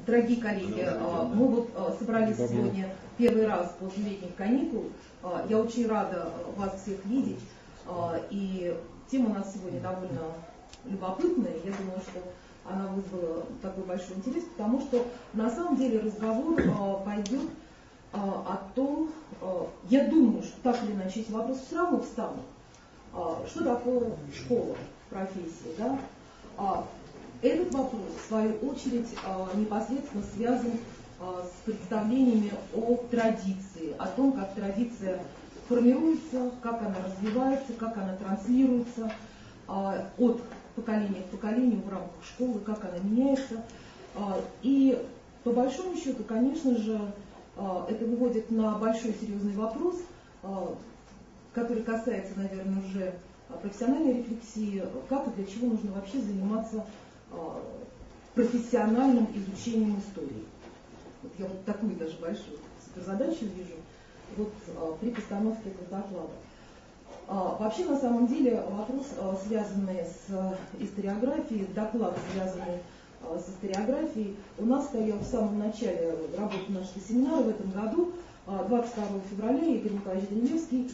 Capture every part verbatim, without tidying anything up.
Дорогие коллеги, мы вот собрались сегодня первый раз после летних каникул. Я очень рада вас всех видеть. И тема у нас сегодня довольно любопытная. Я думаю, что она вызвала такой большой интерес, потому что на самом деле разговор пойдет о том, я думаю, что так или иначе эти вопросы все равно встанут. Что такое школа, профессия, да? Этот вопрос, в свою очередь, непосредственно связан с представлениями о традиции, о том, как традиция формируется, как она развивается, как она транслируется от поколения к поколению в рамках школы, как она меняется. И по большому счету, конечно же, это выводит на большой серьезный вопрос, который касается, наверное, уже профессиональной рефлексии, как и для чего нужно вообще заниматься профессиональным изучением истории. Вот я вот такую даже большую суперзадачу вижу вот, при постановке этого доклада. Вообще, на самом деле, вопрос, связанный с историографией, доклад, связанный с историографией, у нас стоял в самом начале работы нашего семинара в этом году, двадцать второго февраля, Игорь Николаевич Данилевский,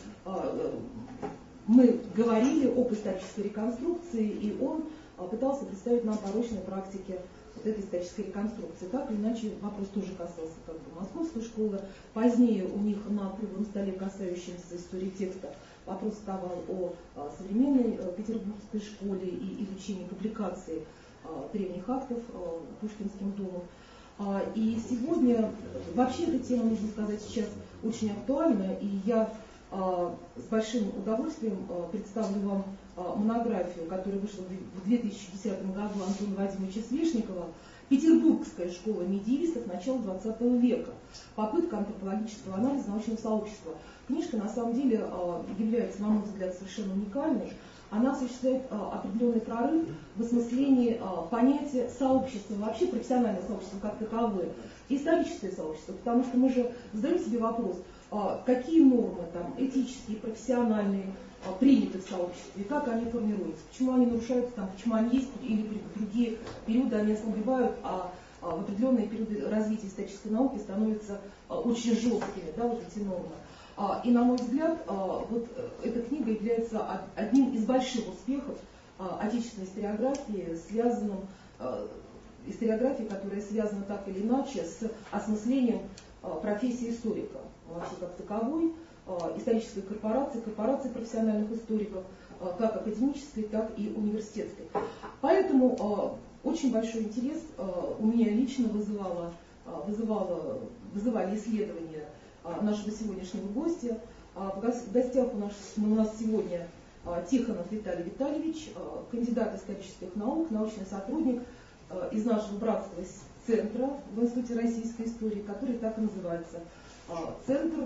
мы говорили об исторической реконструкции, и он пытался представить нам порочные практики вот этой исторической реконструкции. Так или иначе, вопрос тоже касался как бы московской школы. Позднее у них на круглом столе, касающемся истории текста, вопрос вставал о современной петербургской школе и изучении публикации древних актов Пушкинским домом. И сегодня вообще эта тема, нужно сказать, сейчас очень актуальна, и я с большим удовольствием представлю вам монографию, которая вышла в две тысячи десятом году Антона Вадимовича Свешникова «Петербургская школа медиевистов начала двадцатого века. Попытка антропологического анализа научного сообщества». Книжка на самом деле является, на мой взгляд, совершенно уникальной. Она осуществляет определенный прорыв в осмыслении понятия сообщества, вообще профессиональное сообщество как таковое, историческое сообщество, потому что мы же задаем себе вопрос, какие нормы там, этические, профессиональные приняты в сообществе, как они формируются, почему они нарушаются, там, почему они есть, или в другие периоды они ослабевают, а в определенные периоды развития исторической науки становятся очень жесткими, да, вот эти нормы. И, на мой взгляд, вот эта книга является одним из больших успехов отечественной историографии, связанным, историографии, которая связана так или иначе с осмыслением профессии историка, вообще как таковой, исторической корпорации, корпорации профессиональных историков, как академической, так и университетской. Поэтому очень большой интерес у меня лично вызывало, вызывало, вызывали исследования нашего сегодняшнего гостя. В гостях у нас, у нас сегодня Тихонов Виталий Витальевич, кандидат исторических наук, научный сотрудник из нашего братского центра в Институте российской истории, который так и называется Центр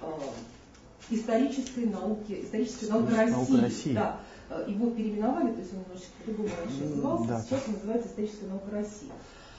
исторической науки, исторической науки России. России. Да. Его переименовали, то есть он немножечко по-другому раньше назывался, да. Сейчас он называется историческая наука России.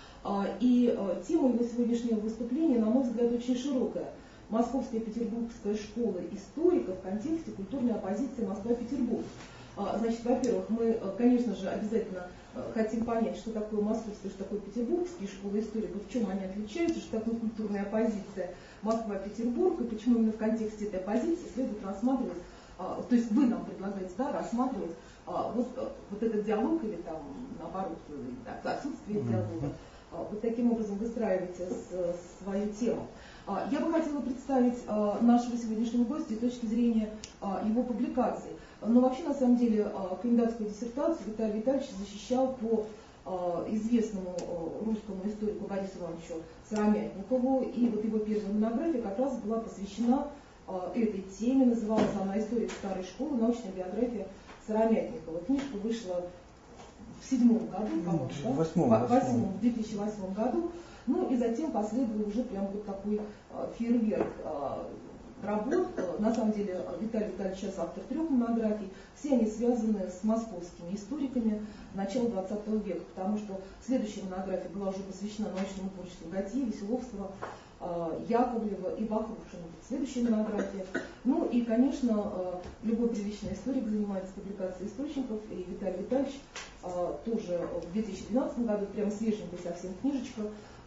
И тема его сегодняшнего выступления, на мой взгляд, очень широкая. Московская и Петербургская школа историка в контексте культурной оппозиции Москва-Петербург. Значит, во-первых, мы, конечно же, обязательно хотим понять, что такое московская, что такое петербургские школы историков, в чем они отличаются, что такое культурная оппозиция Москва-Петербург, и почему именно в контексте этой оппозиции следует рассматривать, то есть вы нам предлагаете, да, рассматривать вот, вот этот диалог или там, наоборот, отсутствие диалога. Вот таким образом выстраиваете с, свою тему. Я бы хотела представить нашего сегодняшнего гостя с точки зрения его публикаций. Но вообще, на самом деле, кандидатскую диссертацию Виталий Витальевич защищал по известному русскому историку Борису Ивановичу Сыромятникову. И вот его первая монография как раз была посвящена этой теме. Называлась она «Историк старой школы. Научная биография Сыромятникова». Книжка вышла в седьмом году, по-моему, да? в восьмом, в две тысячи восьмом году. Ну и затем последовал уже прям вот такой фейерверк работ. На самом деле Виталий Витальевич сейчас автор трех монографий. Все они связаны с московскими историками начала двадцатого века, потому что следующая монография была уже посвящена научному творчеству Готье, Веселовского, Яковлева и Бахрушина. Следующая монография. Ну и, конечно, любой приличный историк занимается публикацией источников, и Виталий Витальевич тоже в две тысячи двенадцатом году, прямо свеженькая совсем книжечка,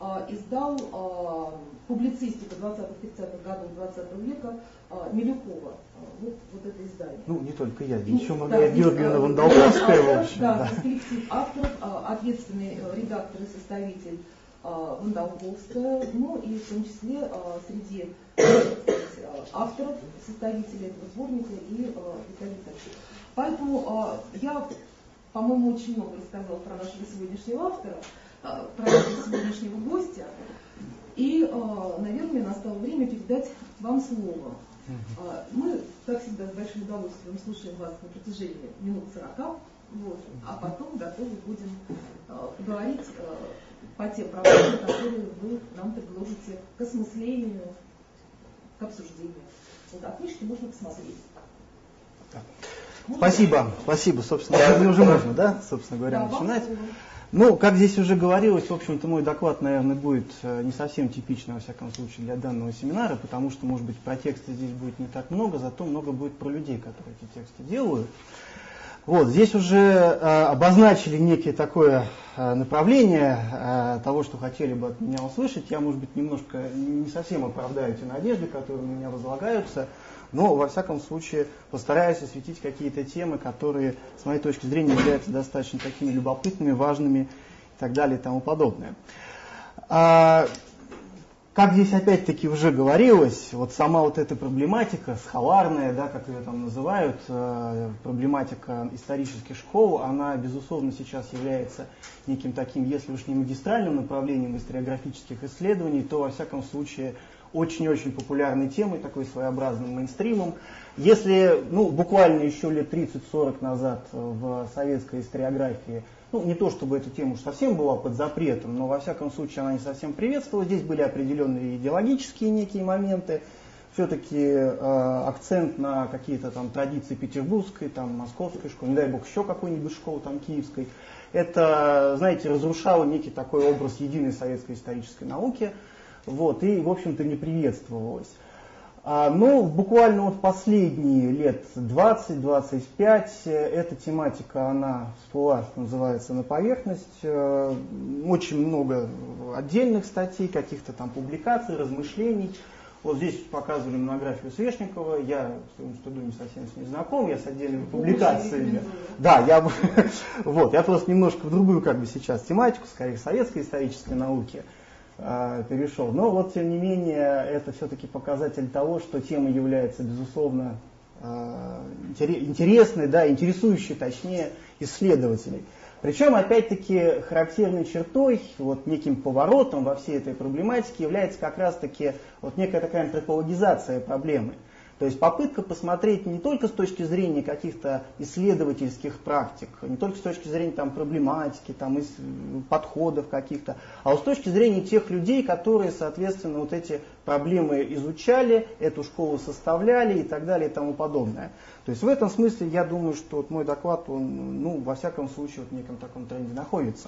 издал публицистика двадцатых-тридцатых годов двадцатого века Милюкова. Вот, вот это издание. Ну, не только я, здесь еще да, Маргарита Георгиевна Вандалковская, в общем. Да, Да. коллектив авторов, ответственный редактор и составитель Вандалковская, ну и в том числе среди авторов, составителей этого сборника и Виталий Витальевич. Поэтому я, по-моему, очень много рассказала про нашего сегодняшнего автора, про нашего сегодняшнего гостя. И, наверное, настало время передать вам слово. Мы, как всегда, с большим удовольствием слушаем вас на протяжении минут сорока, вот, а потом готовы будем поговорить по тем проблемам, которые вы нам предложите к осмыслению, к обсуждению. Вот, а книжки можно посмотреть. Можно? Спасибо, спасибо, собственно, да, уже можно, да, собственно говоря, да, начинать. Ну, как здесь уже говорилось, в общем-то, мой доклад, наверное, будет не совсем типичный, во всяком случае, для данного семинара, потому что, может быть, про тексты здесь будет не так много, зато много будет про людей, которые эти тексты делают. Вот, здесь уже э, обозначили некое такое э, направление э, того, что хотели бы от меня услышать. Я, может быть, немножко не совсем оправдаю те надежды, которые у меня возлагаются, но, во всяком случае, постараюсь осветить какие-то темы, которые, с моей точки зрения, являются достаточно такими любопытными, важными и так далее и тому подобное. А, как здесь опять-таки уже говорилось, вот сама вот эта проблематика, схоларная, да, как ее там называют, э, проблематика исторических школ, она, безусловно, сейчас является неким таким, если уж не магистральным направлением историографических исследований, то, во всяком случае, очень-очень популярной темой, такой своеобразным мейнстримом. Если, ну, буквально еще лет тридцать-сорок назад в советской историографии, ну, не то чтобы эта тема уж совсем была под запретом, но во всяком случае она не совсем приветствовалась. Здесь были определенные идеологические некие моменты, все-таки э, акцент на какие-то там традиции петербургской, там, московской школы, не дай бог еще какой-нибудь школы там киевской. Это, знаете, разрушало некий такой образ единой советской исторической науки, вот, и, в общем-то, не приветствовалось. А, но буквально вот последние лет двадцать-двадцать пять эта тематика, она всплыла, что называется, на поверхность. Очень много отдельных статей, каких-то там публикаций, размышлений. Вот здесь показывали монографию Свешникова, я, к своему стыду, не совсем с ней знаком, я с отдельными публикациями. Да, я, вот, я просто немножко в другую как бы сейчас тематику, скорее советской исторической науки перешел. Но вот, тем не менее, это все-таки показатель того, что тема является, безусловно, интересной, да, интересующей, точнее, исследователей. Причем, опять-таки, характерной чертой, вот неким поворотом во всей этой проблематике является как раз-таки вот некая такая антропологизация проблемы. То есть попытка посмотреть не только с точки зрения каких-то исследовательских практик, не только с точки зрения там, проблематики, там, подходов каких-то, а вот с точки зрения тех людей, которые, соответственно, вот эти проблемы изучали, эту школу составляли и так далее и тому подобное. То есть в этом смысле я думаю, что вот мой доклад, он, ну, во всяком случае, вот в неком таком тренде находится.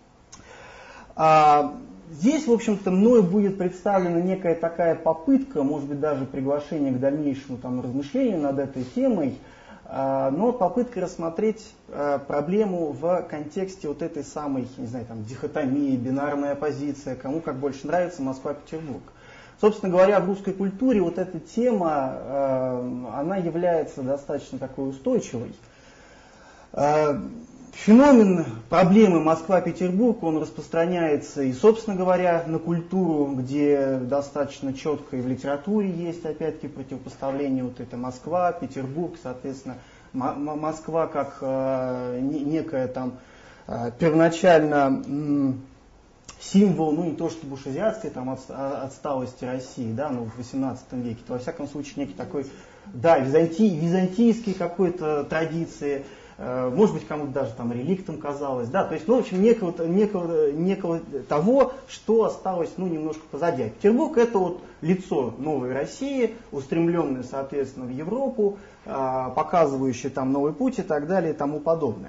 А, здесь, в общем-то, мною будет представлена некая такая попытка, может быть, даже приглашение к дальнейшему там, размышлению над этой темой, а, но попытка рассмотреть а, проблему в контексте вот этой самой, не знаю, там, дихотомии, бинарная оппозиция, кому как больше нравится, Москва-Петербург. Собственно говоря, в русской культуре вот эта тема, э, она является достаточно такой устойчивой. Э, феномен проблемы Москва-Петербург, он распространяется и, собственно говоря, на культуру, где достаточно четко и в литературе есть, опять-таки, противопоставление вот это Москва, Петербург, соответственно, М- Москва как э, некая там э, первоначально... М- символ, ну не то чтобы уж азиатской там, отсталости России, да, ну, в восемнадцатом веке, то во всяком случае некий такой, да, византи, византийской какой-то традиции, э, может быть, кому-то даже там реликтом казалось, да, то есть, ну, в общем, некого, некого, некого того, что осталось, ну, немножко позади. А Петербург — это вот лицо новой России, устремленное, соответственно, в Европу, э, показывающее там новый путь и так далее и тому подобное.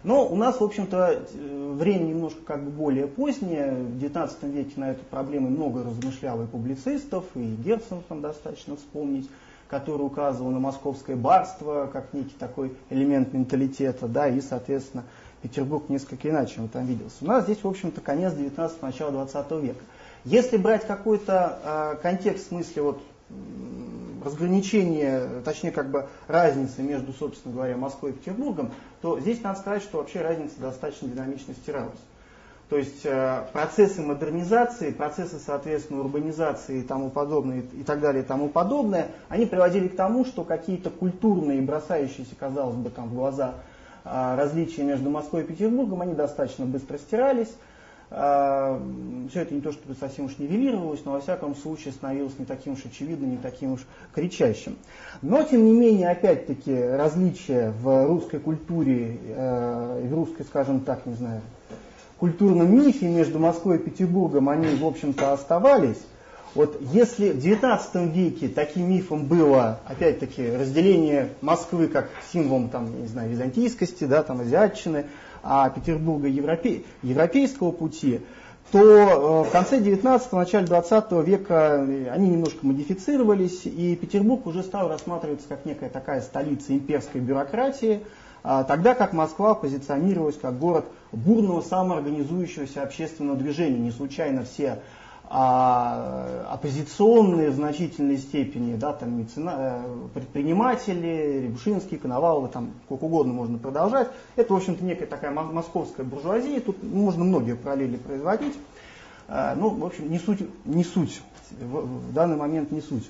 Но у нас, в общем-то, время немножко как бы более позднее. В девятнадцатом веке на эту проблему много размышляло и публицистов, и Герцен там достаточно вспомнить, который указывал на московское барство как некий такой элемент менталитета, да, и, соответственно, Петербург несколько иначе он там виделся. У нас здесь, в общем-то, конец девятнадцатого, начало двадцатого века. Если брать какой-то э, контекст в смысле вот, разграничения, точнее как бы разницы между, собственно говоря, Москвой и Петербургом, то здесь надо сказать, что вообще разница достаточно динамично стиралась. То есть э, процессы модернизации, процессы, соответственно, урбанизации и тому подобное, и так далее, и тому подобное, они приводили к тому, что какие-то культурные, бросающиеся, казалось бы, там в глаза э, различия между Москвой и Петербургом, они достаточно быстро стирались. Э, все это не то, чтобы совсем уж нивелировалось, но во всяком случае становилось не таким уж очевидным, не таким уж кричащим. Но, тем не менее, опять-таки, различия в русской культуре, э, в русской, скажем так, не знаю, культурном мифе между Москвой и Петербургом, они, в общем-то, оставались. Вот если в девятнадцатом веке таким мифом было, опять-таки, разделение Москвы как символом, там, не знаю, византийскости, да, там, азиатчины, а Петербурга европе, европейского пути, то э, в конце девятнадцатого, начале двадцатого века они немножко модифицировались, и Петербург уже стал рассматриваться как некая такая столица имперской бюрократии, э, тогда как Москва позиционировалась как город бурного самоорганизующегося общественного движения. Не случайно все а, оппозиционные в значительной степени, да, там, мецена, предприниматели, Рябушинский, Коновалов, там, как угодно можно продолжать. Это, в общем-то, некая такая московская буржуазия, тут можно многие параллели производить. А, ну, в общем, не суть, не суть, в, в данный момент не суть.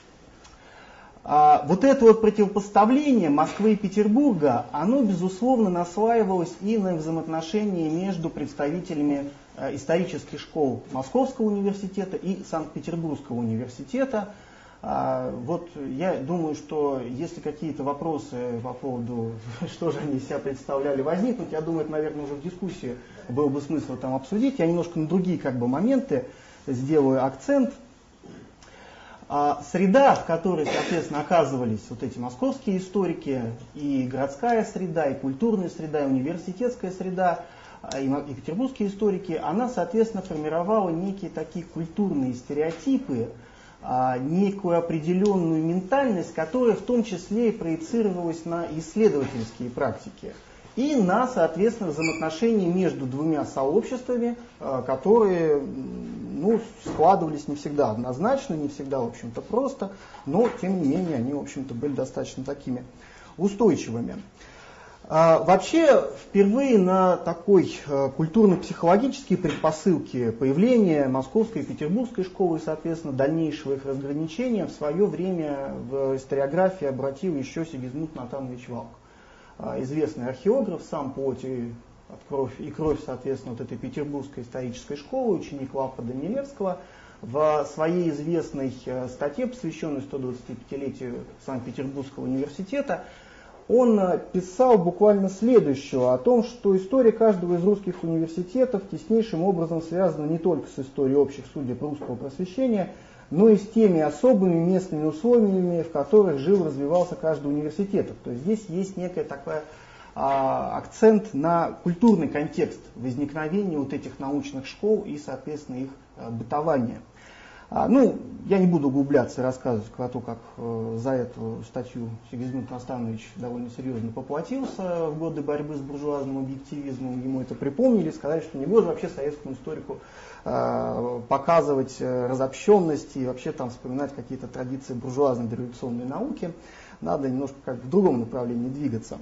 А, вот это вот противопоставление Москвы и Петербурга, оно, безусловно, наслаивалось и на взаимоотношения между представителями а, исторических школ Московского университета и Санкт-Петербургского университета. А, вот я думаю, что если какие-то вопросы по поводу, что же они из себя представляли, возникнут, я думаю, это, наверное, уже в дискуссии было бы смысл там обсудить. Я немножко на другие как бы моменты сделаю акцент. А среда, в которой, соответственно, оказывались вот эти московские историки, и городская среда, и культурная среда, и университетская среда, и, и петербургские историки, она, соответственно, формировала некие такие культурные стереотипы, а, некую определенную ментальность, которая в том числе и проецировалась на исследовательские практики. И на, соответственно, взаимоотношения между двумя сообществами, которые, ну, складывались не всегда однозначно, не всегда, в общем-то, просто, но, тем не менее, они, в общем-то, были достаточно такими устойчивыми. Вообще, впервые на такой культурно-психологические предпосылки появления Московской и Петербургской школы и, соответственно, дальнейшего их разграничения в свое время в историографии обратил еще Сигизмунд Натанович Валк. Известный археограф, сам плоть и кровь, и кровь, соответственно, вот этой петербургской исторической школы, ученик Лавка Данилевского, в своей известной статье, посвященной сто двадцатипятилетию Санкт-Петербургского университета, он писал буквально следующее, о том, что история каждого из русских университетов теснейшим образом связана не только с историей общих судеб русского просвещения, но и с теми особыми местными условиями, в которых жил, развивался каждый университет. То есть здесь есть некий такой а, акцент на культурный контекст возникновения вот этих научных школ и, соответственно, их а, бытования. А, ну, я не буду углубляться и рассказывать про то, как а, за эту статью Сигизмунд Настанович довольно серьезно поплатился в годы борьбы с буржуазным объективизмом. Ему это припомнили, сказали, что не гоже вообще советскому историку показывать разобщенность и вообще там вспоминать какие-то традиции буржуазной дореволюционной науки. Надо немножко как в другом направлении двигаться.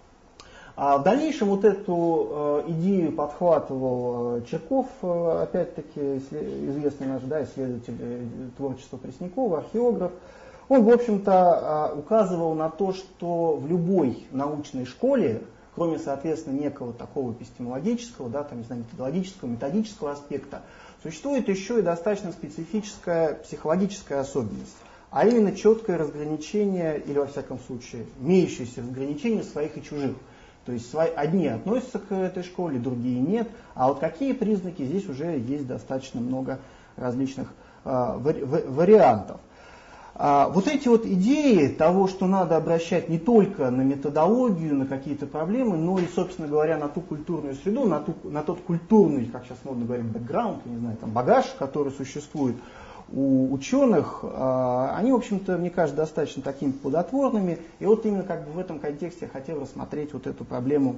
А в дальнейшем вот эту идею подхватывал Черков, опять-таки известный наш, да, исследователь творчества Преснякова, археограф. Он, в общем-то, указывал на то, что в любой научной школе, кроме, соответственно, некого такого эпистемологического, да, там, не знаю, методологического, методического аспекта, существует еще и достаточно специфическая психологическая особенность, а именно четкое разграничение, или, во всяком случае, имеющееся разграничение своих и чужих. То есть свои, одни относятся к этой школе, другие нет, а вот какие признаки, здесь уже есть достаточно много различных э, вари, вариантов. Вот эти вот идеи того, что надо обращать не только на методологию, на какие-то проблемы, но и, собственно говоря, на ту культурную среду, на, ту, на тот культурный, как сейчас модно говорить, бэкграунд, не знаю, там, багаж, который существует у ученых, они, в общем-то, мне кажется, достаточно такими плодотворными. И вот именно как бы в этом контексте я хотел рассмотреть вот эту проблему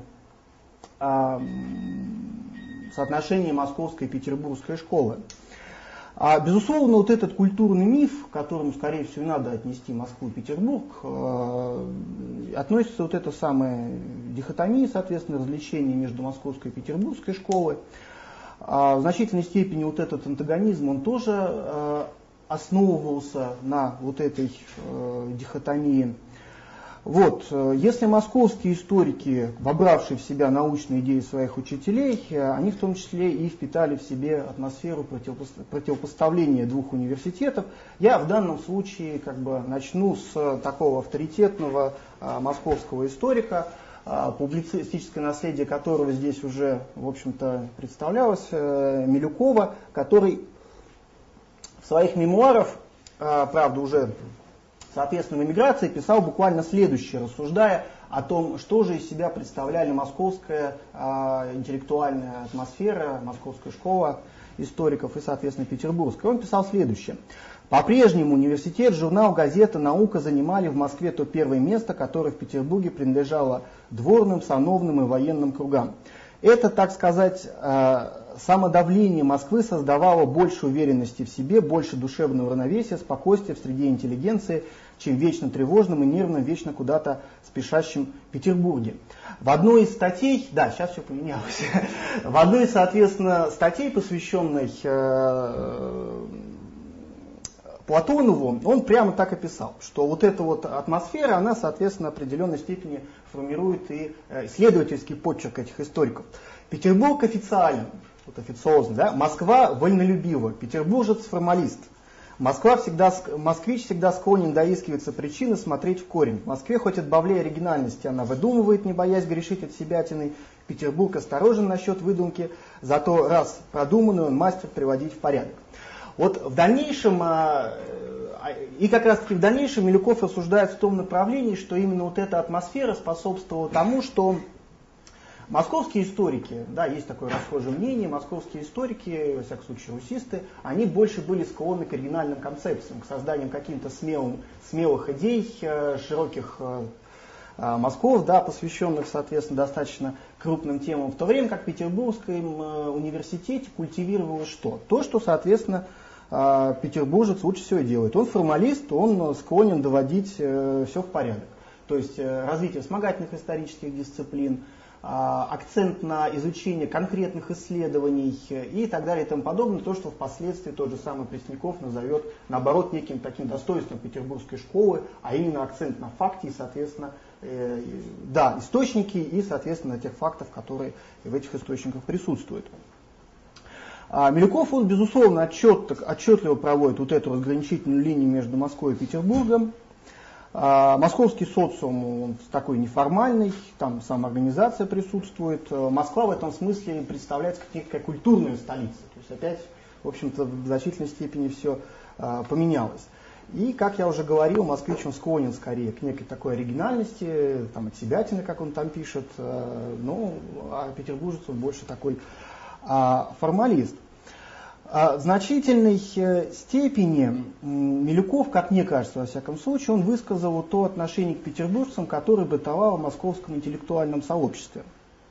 соотношения московской и петербургской школы. А, безусловно, вот этот культурный миф, к которому, скорее всего, надо отнести Москву и Петербург, э, относится вот эта самая дихотомия, соответственно, развлечение между московской и петербургской школой. А, в значительной степени вот этот антагонизм, он тоже э, основывался на вот этой э, дихотомии. Вот, если московские историки, вобравшие в себя научные идеи своих учителей, они в том числе и впитали в себе атмосферу противопоставления двух университетов, я в данном случае как бы начну с такого авторитетного а, московского историка, а, публицистическое наследие которого здесь уже, в общем-то, представлялось, а, Милюкова, который в своих мемуарах, а, правда, уже соответственно, в эмиграции писал буквально следующее, рассуждая о том, что же из себя представляли московская э, интеллектуальная атмосфера, московская школа историков и, соответственно, петербургская. Он писал следующее. По-прежнему университет, журнал, газета, наука занимали в Москве то первое место, которое в Петербурге принадлежало дворным, сановным и военным кругам. Это, так сказать, самодавление Москвы создавало больше уверенности в себе, больше душевного равновесия, спокойствия в среде интеллигенции, чем в вечно тревожном и нервном, вечно куда-то спешащем Петербурге. В одной из статей, да, сейчас все поменялось, в одной из, соответственно, статей, посвященной Платонову, он прямо так и писал, что вот эта вот атмосфера, она, соответственно, в определенной степени формирует и исследовательский почерк этих историков. Петербург официален, вот официозно, да? Москва вольнолюбива, петербуржец формалист. Москва всегда, москвич всегда склонен доискиваться причины, смотреть в корень. В Москве, хоть отбавляя оригинальности, она выдумывает, не боясь грешить от себятины. Петербург осторожен насчет выдумки, зато раз продуманную он мастер приводить в порядок. Вот в дальнейшем, и как раз таки в дальнейшем Милюков рассуждает в том направлении, что именно вот эта атмосфера способствовала тому, что московские историки, да, есть такое расхожее мнение, московские историки, во всяком случае русисты, они больше были склонны к оригинальным концепциям, к созданию каких-то смелых, смелых идей, широких мазков, да, посвященных, соответственно, достаточно крупным темам, в то время как в Петербургском университете культивировалось что? То, что, соответственно, петербуржец лучше всего делает. Он формалист, он склонен доводить все в порядок. То есть развитие вспомогательных исторических дисциплин, акцент на изучение конкретных исследований и так далее и тому подобное, то, что впоследствии тот же самый Пресняков назовет, наоборот, неким таким достоинством петербургской школы, а именно акцент на факте и, соответственно, э, да, источники и, соответственно, тех фактов, которые в этих источниках присутствуют. А Милюков, он, безусловно, отчет, отчетливо проводит вот эту разграничительную линию между Москвой и Петербургом. А, московский социум, он такой неформальный, там самоорганизация присутствует. Москва в этом смысле представляется как некая культурная столица. То есть опять, в общем-то, в значительной степени все а, поменялось. И, как я уже говорил, москвич он склонен скорее к некой такой оригинальности, там, от себятины, как он там пишет, а, ну, а петербуржец он больше такой а, формалист. В значительной степени Милюков, как мне кажется, во всяком случае, он высказал то отношение к петербуржцам, которое бытовало в московском интеллектуальном сообществе.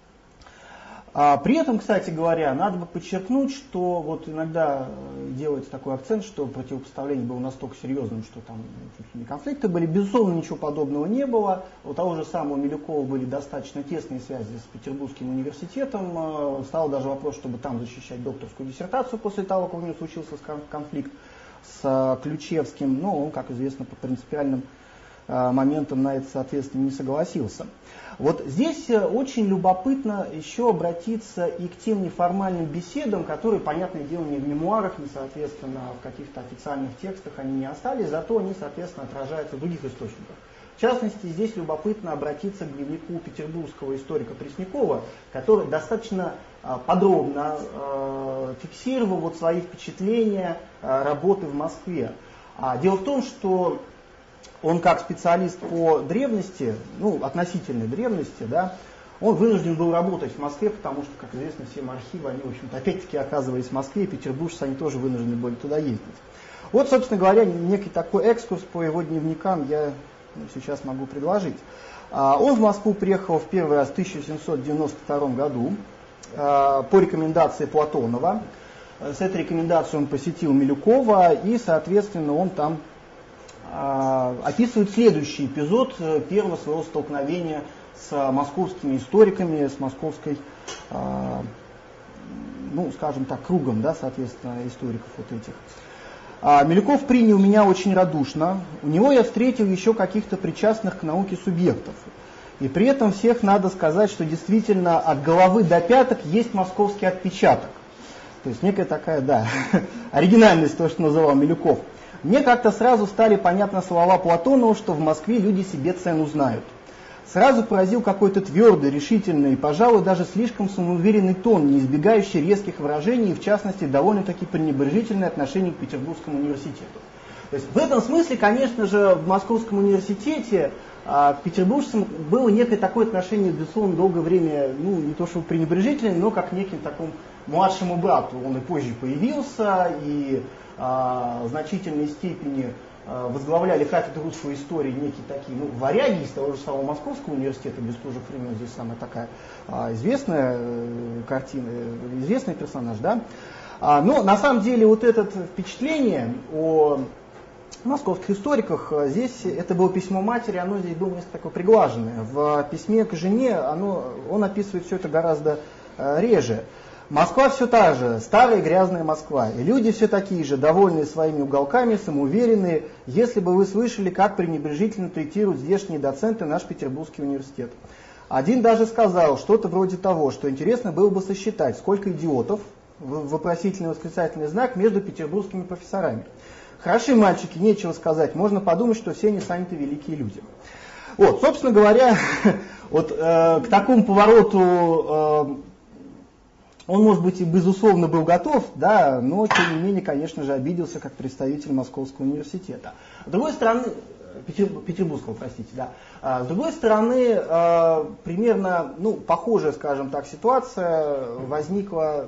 При этом, кстати говоря, надо бы подчеркнуть, что вот иногда делается такой акцент, что противопоставление было настолько серьезным, что там чуть ли не конфликты были. Безусловно, ничего подобного не было. У того же самого Милюкова были достаточно тесные связи с Петербургским университетом. Стал даже вопрос, чтобы там защищать докторскую диссертацию после того, как у него случился конфликт с Ключевским. Но он, как известно, по принципиальным моментам на это, соответственно, не согласился. Вот здесь очень любопытно еще обратиться и к тем неформальным беседам, которые, понятное дело, ни в мемуарах, ни, соответственно, в каких-то официальных текстах они не остались, зато они, соответственно, отражаются в других источниках. В частности, здесь любопытно обратиться к дневнику петербургского историка Преснякова, который достаточно подробно фиксировал вот свои впечатления работы в Москве. А дело в том, что он как специалист по древности, ну, относительной древности, да, он вынужден был работать в Москве, потому что, как известно, все архивы, они, в общем-то, опять-таки оказывались в Москве, и петербуржцы, они тоже вынуждены были туда ездить. Вот, собственно говоря, некий такой экскурс по его дневникам я сейчас могу предложить. Он в Москву приехал в первый раз в тысяча семьсот девяносто втором году по рекомендации Платонова. С этой рекомендацией он посетил Милюкова, и, соответственно, он там описывает следующий эпизод первого своего столкновения с московскими историками, с московской, ну, скажем так, кругом, да, соответственно, историков вот этих. Милюков принял меня очень радушно. У него я встретил еще каких-то причастных к науке субъектов. И при этом всех надо сказать, что действительно от головы до пяток есть московский отпечаток. То есть некая такая, да, оригинальность, то, что называл Милюков. Мне как-то сразу стали понятны слова Платонова, что в Москве люди себе цену знают. Сразу поразил какой-то твердый, решительный и, пожалуй, даже слишком самоуверенный тон, не избегающий резких выражений и, в частности, довольно-таки пренебрежительное отношение к Петербургскому университету. То есть в этом смысле, конечно же, в Московском университете а, к петербуржцам было некое такое отношение, безусловно, долгое время, ну, не то чтобы пренебрежительное, но как неким такому младшему брату. Он и позже появился, и а, в значительной степени возглавляли кафедру русской истории некие такие, ну, варяги из того же самого Московского университета, Бестужев Фримен, здесь самая такая а, известная э, картина, известный персонаж, да. А, но на самом деле вот это впечатление о московских историках, здесь это было письмо матери, оно здесь было несколько такое приглаженное. В письме к жене оно, он описывает все это гораздо э, реже. Москва все та же, старая грязная Москва, и люди все такие же, довольные своими уголками, самоуверенные, если бы вы слышали, как пренебрежительно третируют здешние доценты наш Петербургский университет. Один даже сказал что-то вроде того, что интересно было бы сосчитать, сколько идиотов, вопросительный восклицательный знак, между петербургскими профессорами. Хороши мальчики, нечего сказать, можно подумать, что все они сами-то великие люди. Вот, собственно говоря, вот э, к такому повороту... Э, Он, может быть, и безусловно был готов, да, но, тем не менее, конечно же, обиделся как представитель Московского университета. С другой стороны, Петер, Петербургского, простите, да. С другой стороны, примерно, ну, похожая, скажем так, ситуация возникла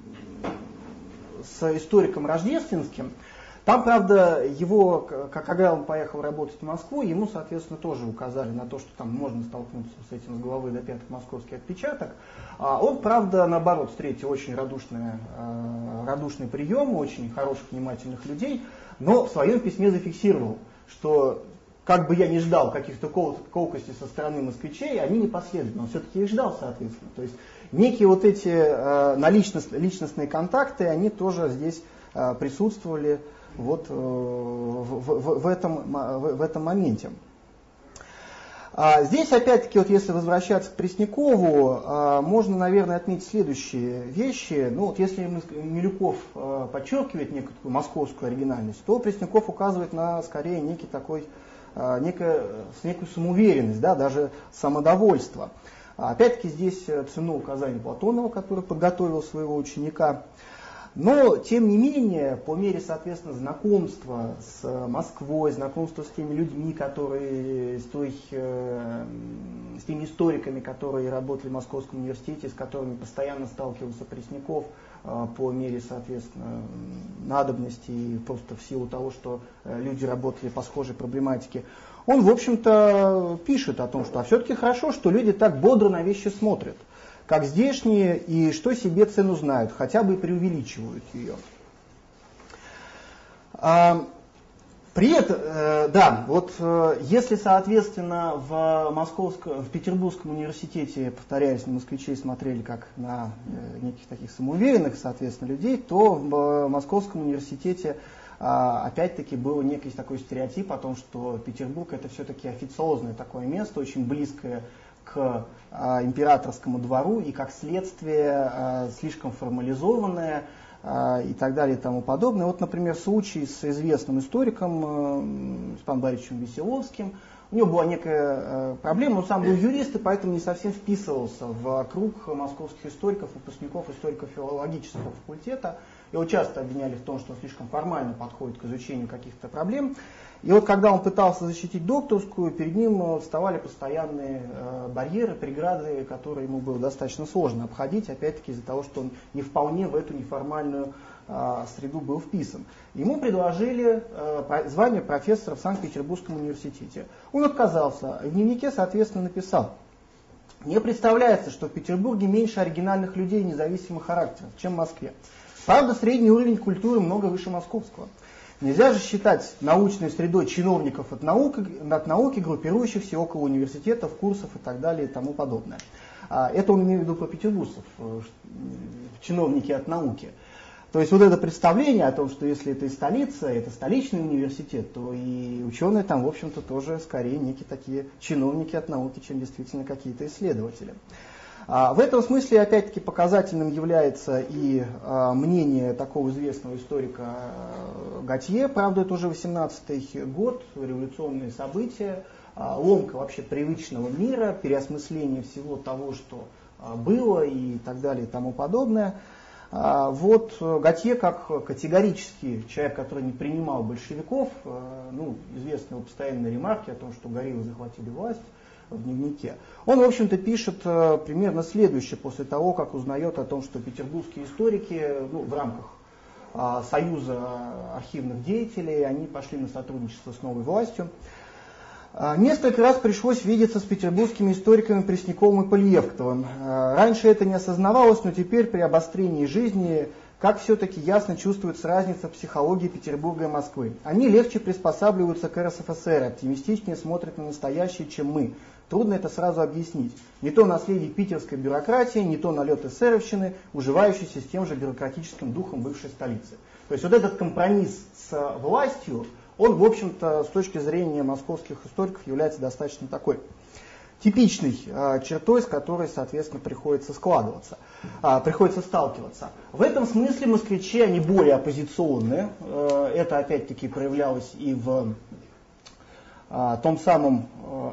с историком Рождественским. Там, правда, его, когда он поехал работать в Москву, ему, соответственно, тоже указали на то, что там можно столкнуться с этим с головы до пяток московский отпечаток. Он, правда, наоборот, встретил очень радушный, радушный прием, очень хороших, внимательных людей, но в своем письме зафиксировал, что как бы я ни ждал каких-то кол- колкостей со стороны москвичей, они не последовали, но все-таки их ждал, соответственно. То есть некие вот эти э, личност, личностные контакты, они тоже здесь э, присутствовали вот э, в, в, в, этом, в, в этом моменте. А здесь, опять-таки, вот если возвращаться к Преснякову, а, можно, наверное, отметить следующие вещи. Ну, вот если Милюков а, подчеркивает некую московскую оригинальность, то Пресняков указывает на, скорее, некий такой, а, некое, некую самоуверенность, да, даже самодовольство. А, опять-таки, здесь ценю указание Платонова, который подготовил своего ученика. Но, тем не менее, по мере, соответственно, знакомства с Москвой, знакомства с теми людьми, которые, с, той, с теми историками, которые работали в Московском университете, с которыми постоянно сталкивался Пресняков, по мере, соответственно, надобности и просто в силу того, что люди работали по схожей проблематике, он, в общем-то, пишет о том, что а все-таки хорошо, что люди так бодро на вещи смотрят, как здешние, и что себе цену знают, хотя бы и преувеличивают ее. А, при этом, э, да, вот э, если, соответственно, в, Московском, в Петербургском университете, повторяюсь, на москвичей смотрели как на э, неких таких самоуверенных, соответственно, людей, то в э, Московском университете э, опять-таки был некий такой стереотип о том, что Петербург это все-таки официозное такое место, очень близкое к а, императорскому двору и, как следствие, а, слишком формализованное а, и так далее и тому подобное. Вот, например, случай с известным историком а, Степаном Борисовичем Веселовским. У него была некая а, проблема, он сам был юрист и поэтому не совсем вписывался в круг московских историков, выпускников историко-филологического факультета. Его часто обвиняли в том, что он слишком формально подходит к изучению каких-то проблем. И вот когда он пытался защитить докторскую, перед ним вставали постоянные э, барьеры, преграды, которые ему было достаточно сложно обходить, опять-таки из-за того, что он не вполне в эту неформальную э, среду был вписан. Ему предложили э, звание профессора в Санкт-Петербургском университете. Он отказался, в дневнике, соответственно, написал: «Мне представляется, что в Петербурге меньше оригинальных людей независимых характеров, чем в Москве. Правда, средний уровень культуры много выше московского. Нельзя же считать научной средой чиновников от науки, от науки, группирующихся около университетов, курсов и так далее и тому подобное». Это он имеет в виду про петербуржцев, чиновники от науки. То есть вот это представление о том, что если это и столица, это столичный университет, то и ученые там, в общем-то, тоже скорее некие такие чиновники от науки, чем действительно какие-то исследователи. В этом смысле, опять-таки, показательным является и мнение такого известного историка Готье. Правда, это уже восемнадцатый год, революционные события, ломка вообще привычного мира, переосмысление всего того, что было и так далее и тому подобное. Вот Готье, как категорический человек, который не принимал большевиков, ну, известны его постоянные ремарки о том, что гориллы захватили власть, в дневнике. Он, в общем-то, пишет э, примерно следующее после того, как узнает о том, что петербургские историки, ну, в рамках э, Союза архивных деятелей, они пошли на сотрудничество с новой властью. Э, несколько раз пришлось видеться с петербургскими историками Пресняковым и Полиевктовым. Э, раньше это не осознавалось, но теперь при обострении жизни как все-таки ясно чувствуется разница в психологии Петербурга и Москвы. Они легче приспосабливаются к эр эс эф эс эр, оптимистичнее смотрят на настоящее, чем мы. Трудно это сразу объяснить. Не то наследие питерской бюрократии, не то налет эсеровщины, уживающийся с тем же бюрократическим духом бывшей столицы. То есть вот этот компромисс с властью, он, в общем-то, с точки зрения московских историков является достаточно такой типичной э, чертой, с которой, соответственно, приходится складываться, э, приходится сталкиваться. В этом смысле москвичи, они более оппозиционные. Э, это, опять-таки, проявлялось и в э, том самом э,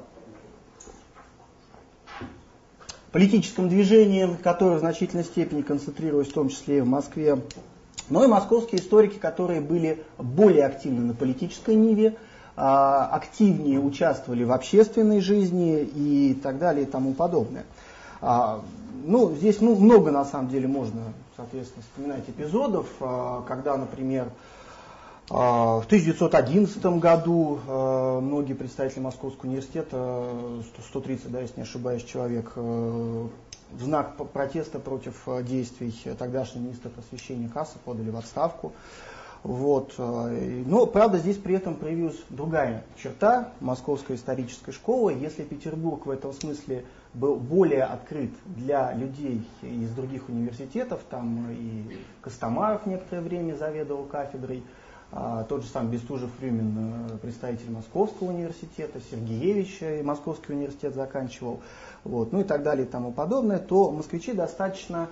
политическом движении, которое в значительной степени концентрировалось, в том числе и в Москве. Но и московские историки, которые были более активны на политической ниве, активнее участвовали в общественной жизни и так далее и тому подобное. Ну, здесь ну, много, на самом деле, можно, соответственно, вспоминать эпизодов, когда, например, в тысяча девятьсот одиннадцатом году многие представители Московского университета, сто тридцать, да, если не ошибаюсь, человек, в знак протеста против действий тогдашнего министра просвещения Касса подали в отставку. Вот. Но, правда, здесь при этом проявилась другая черта Московской исторической школы. Если Петербург в этом смысле был более открыт для людей из других университетов, там и Костомаров некоторое время заведовал кафедрой, тот же сам Бестужев-Рюмин, представитель Московского университета, Сергеевич Московский университет заканчивал, вот, ну и так далее и тому подобное, то москвичи достаточно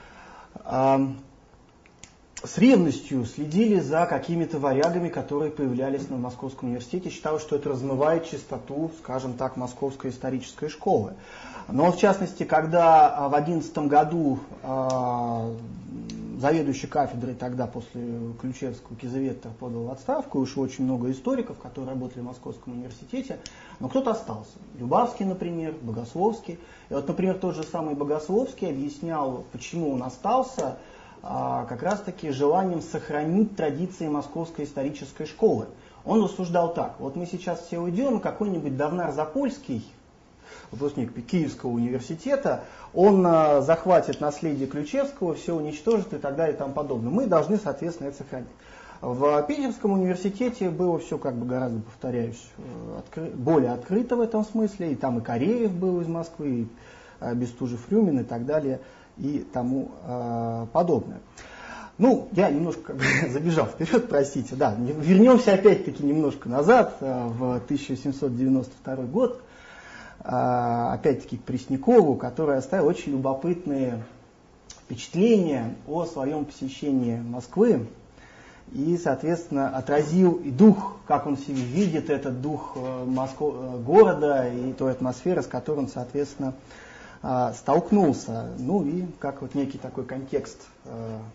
с ревностью следили за какими-то варягами, которые появлялись на Московском университете, считал, что это размывает чистоту, скажем так, Московской исторической школы. Но в частности, когда в одиннадцатом году э, заведующий кафедрой тогда после Ключевского Кизоветтер подал в отставку, и ушло очень много историков, которые работали в Московском университете, но кто-то остался. Любавский, например, Богословский. И вот, например, тот же самый Богословский объяснял, почему он остался, как раз-таки желанием сохранить традиции Московской исторической школы. Он рассуждал так: вот мы сейчас все уйдем, и какой-нибудь Давнар Запольский, выпускник Киевского университета, он захватит наследие Ключевского, все уничтожит и так далее и тому подобное. Мы должны, соответственно, это сохранить. В Питерском университете было все, как бы гораздо, повторяюсь, откры... более открыто в этом смысле, и там и Кореев был из Москвы, и Бестужев-Рюмин и так далее и тому э, подобное. Ну, я немножко как бы забежал вперед, простите, да, вернемся опять-таки немножко назад, э, в тысяча семьсот девяносто второй год, э, опять-таки к Преснякову, который оставил очень любопытные впечатления о своем посещении Москвы и, соответственно, отразил и дух, как он себе видит этот дух э, Москвы, города и той атмосферы, с которой он, соответственно, столкнулся, ну и как вот некий такой контекст э,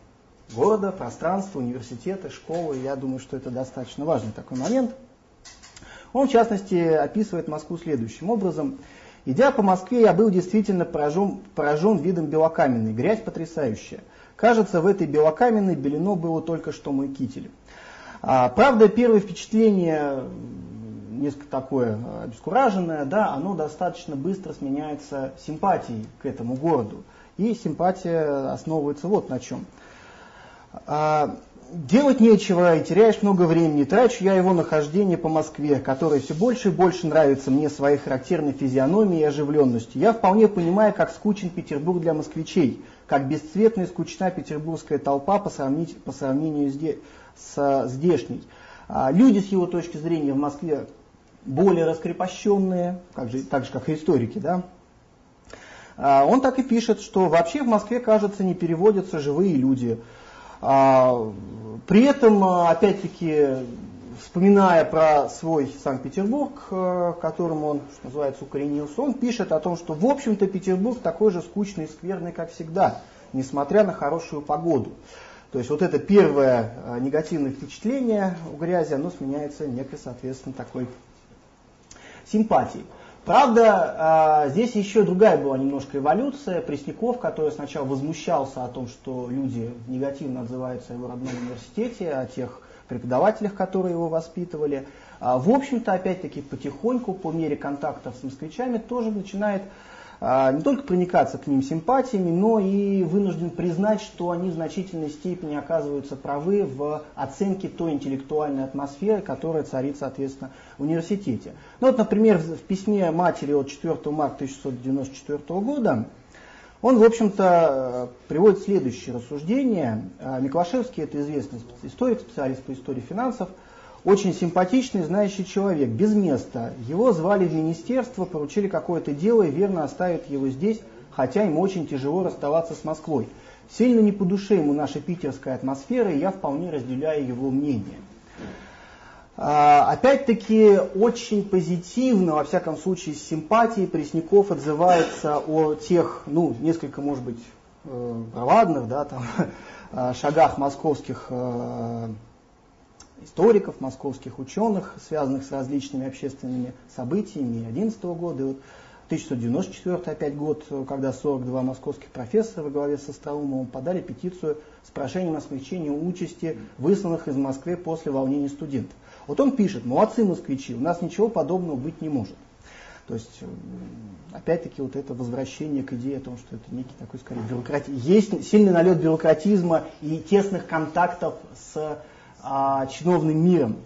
города, пространства, университеты, школы. Я думаю, что это достаточно важный такой момент. Он, в частности, описывает Москву следующим образом. «Идя по Москве, я был действительно поражен, поражен видом белокаменной. Грязь потрясающая. Кажется, в этой белокаменной белено было только что мой китель». А, правда, первое впечатление несколько такое обескураженное, да, оно достаточно быстро сменяется симпатией к этому городу. И симпатия основывается вот на чем. А, делать нечего, и теряешь много времени. Трачу я его нахождение по Москве, которое все больше и больше нравится мне своей характерной физиономией и оживленностью. Я вполне понимаю, как скучен Петербург для москвичей, как бесцветна и скучна петербургская толпа по сравнению, по сравнению с, с здешней. А, люди, с его точки зрения, в Москве более раскрепощенные, как же, так же, как и историки, да. А, он так и пишет, что вообще в Москве, кажется, не переводятся живые люди. А, при этом, опять-таки, вспоминая про свой Санкт-Петербург, которым он, что называется, укоренился, он пишет о том, что, в общем-то, Петербург такой же скучный и скверный, как всегда, несмотря на хорошую погоду. То есть вот это первое негативное впечатление у грязи, оно сменяется некой, соответственно, такой симпатией. Правда, здесь еще другая была немножко эволюция. Пресняков, который сначала возмущался о том, что люди негативно отзываются о его родном университете, о тех преподавателях, которые его воспитывали, в общем-то, опять-таки, потихоньку, по мере контактов с москвичами, тоже начинает не только проникаться к ним симпатиями, но и вынужден признать, что они в значительной степени оказываются правы в оценке той интеллектуальной атмосферы, которая царит, соответственно, в университете. Ну вот, например, в письме матери от четвёртого марта тысяча девятьсот девяносто четвёртого года он, в общем-то, приводит следующее рассуждение. Миклашевский, это известный историк, специалист по истории финансов, очень симпатичный, знающий человек, без места. Его звали в министерство, поручили какое-то дело и верно оставят его здесь, хотя им очень тяжело расставаться с Москвой. Сильно не по душе ему наша питерская атмосфера, и я вполне разделяю его мнение. А, опять-таки, очень позитивно, во всяком случае, с симпатией Пресняков отзывается о тех, ну, несколько, может быть, э, провадных, да, там, шагах московских э, историков, московских ученых, связанных с различными общественными событиями две тысячи одиннадцатого года, и вот тысяча девятьсот девяносто четвёртый опять год, когда сорок два московских профессора во главе с Остроумовым подали петицию с прошением о смягчении участи высланных из Москвы после волнений студентов. Вот он пишет: молодцы москвичи, у нас ничего подобного быть не может. То есть, опять-таки, вот это возвращение к идее о том, что это некий такой, скорее, бюрократия. Есть сильный налет бюрократизма и тесных контактов с а, чиновным миром.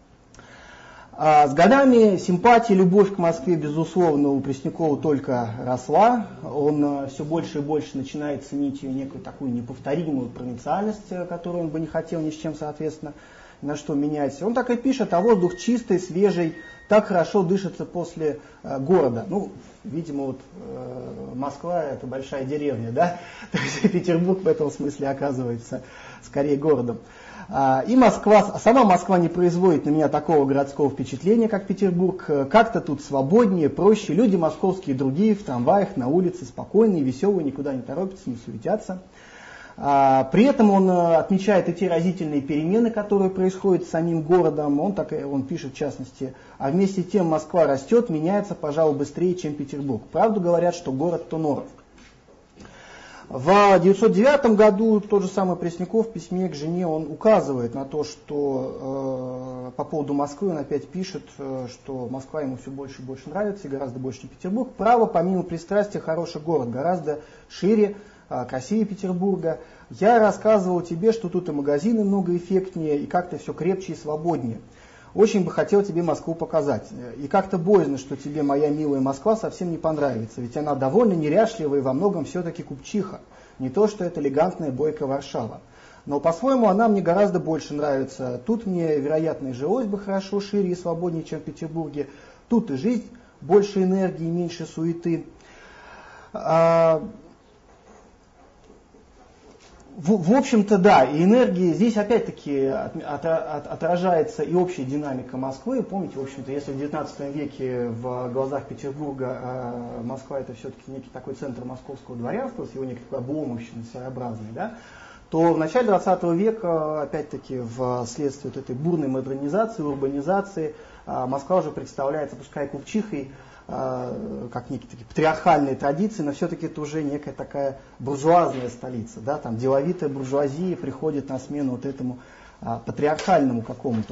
А, с годами симпатия, любовь к Москве, безусловно, у Преснякова только росла. Он а, все больше и больше начинает ценить ее некую такую неповторимую провинциальность, которую он бы не хотел ни с чем, соответственно, на что менять. Он так и пишет: а воздух чистый, свежий, так хорошо дышится после э, города. Ну, видимо, вот э, Москва — это большая деревня, да? То есть Петербург в этом смысле оказывается скорее городом. А, и Москва, сама Москва не производит на меня такого городского впечатления, как Петербург. Как-то тут свободнее, проще. Люди московские другие, в трамваях, на улице, спокойные, веселые, никуда не торопятся, не суетятся. При этом он отмечает и те разительные перемены, которые происходят с самим городом. Он, так, он пишет, в частности: а вместе с тем Москва растет, меняется, пожалуй, быстрее, чем Петербург. Правду говорят, что город то норов. В тысяча девятьсот девятом году тот же самый Пресняков в письме к жене он указывает на то, что э, по поводу Москвы он опять пишет, э, что Москва ему все больше и больше нравится, и гораздо больше, чем Петербург. Право, помимо пристрастия, хороший город, гораздо шире, красивее Петербурга. Я рассказывал тебе, что тут и магазины много эффектнее, и как-то все крепче и свободнее. Очень бы хотел тебе Москву показать. И как-то боязно, что тебе моя милая Москва совсем не понравится, ведь она довольно неряшливая и во многом все-таки купчиха. Не то, что это элегантная бойкая Варшава. Но по-своему она мне гораздо больше нравится. Тут мне, вероятно, и жилось бы хорошо, шире и свободнее, чем в Петербурге. Тут и жизнь, больше энергии, меньше суеты. В, в общем-то, да, и энергии здесь опять-таки от, от, от, отражается и общая динамика Москвы. Помните, в общем-то, если в девятнадцатом веке в глазах Петербурга э, Москва — это все-таки некий такой центр московского дворянства с его некой такой обломовщиной своеобразной, да, то в начале двадцатого века, опять-таки, вследствие вот этой бурной модернизации, урбанизации, Москва уже представляется, пускай купчихой, как некие такие патриархальные традиции, но все-таки это уже некая такая буржуазная столица, да, там деловитая буржуазия приходит на смену вот этому патриархальному какому-то,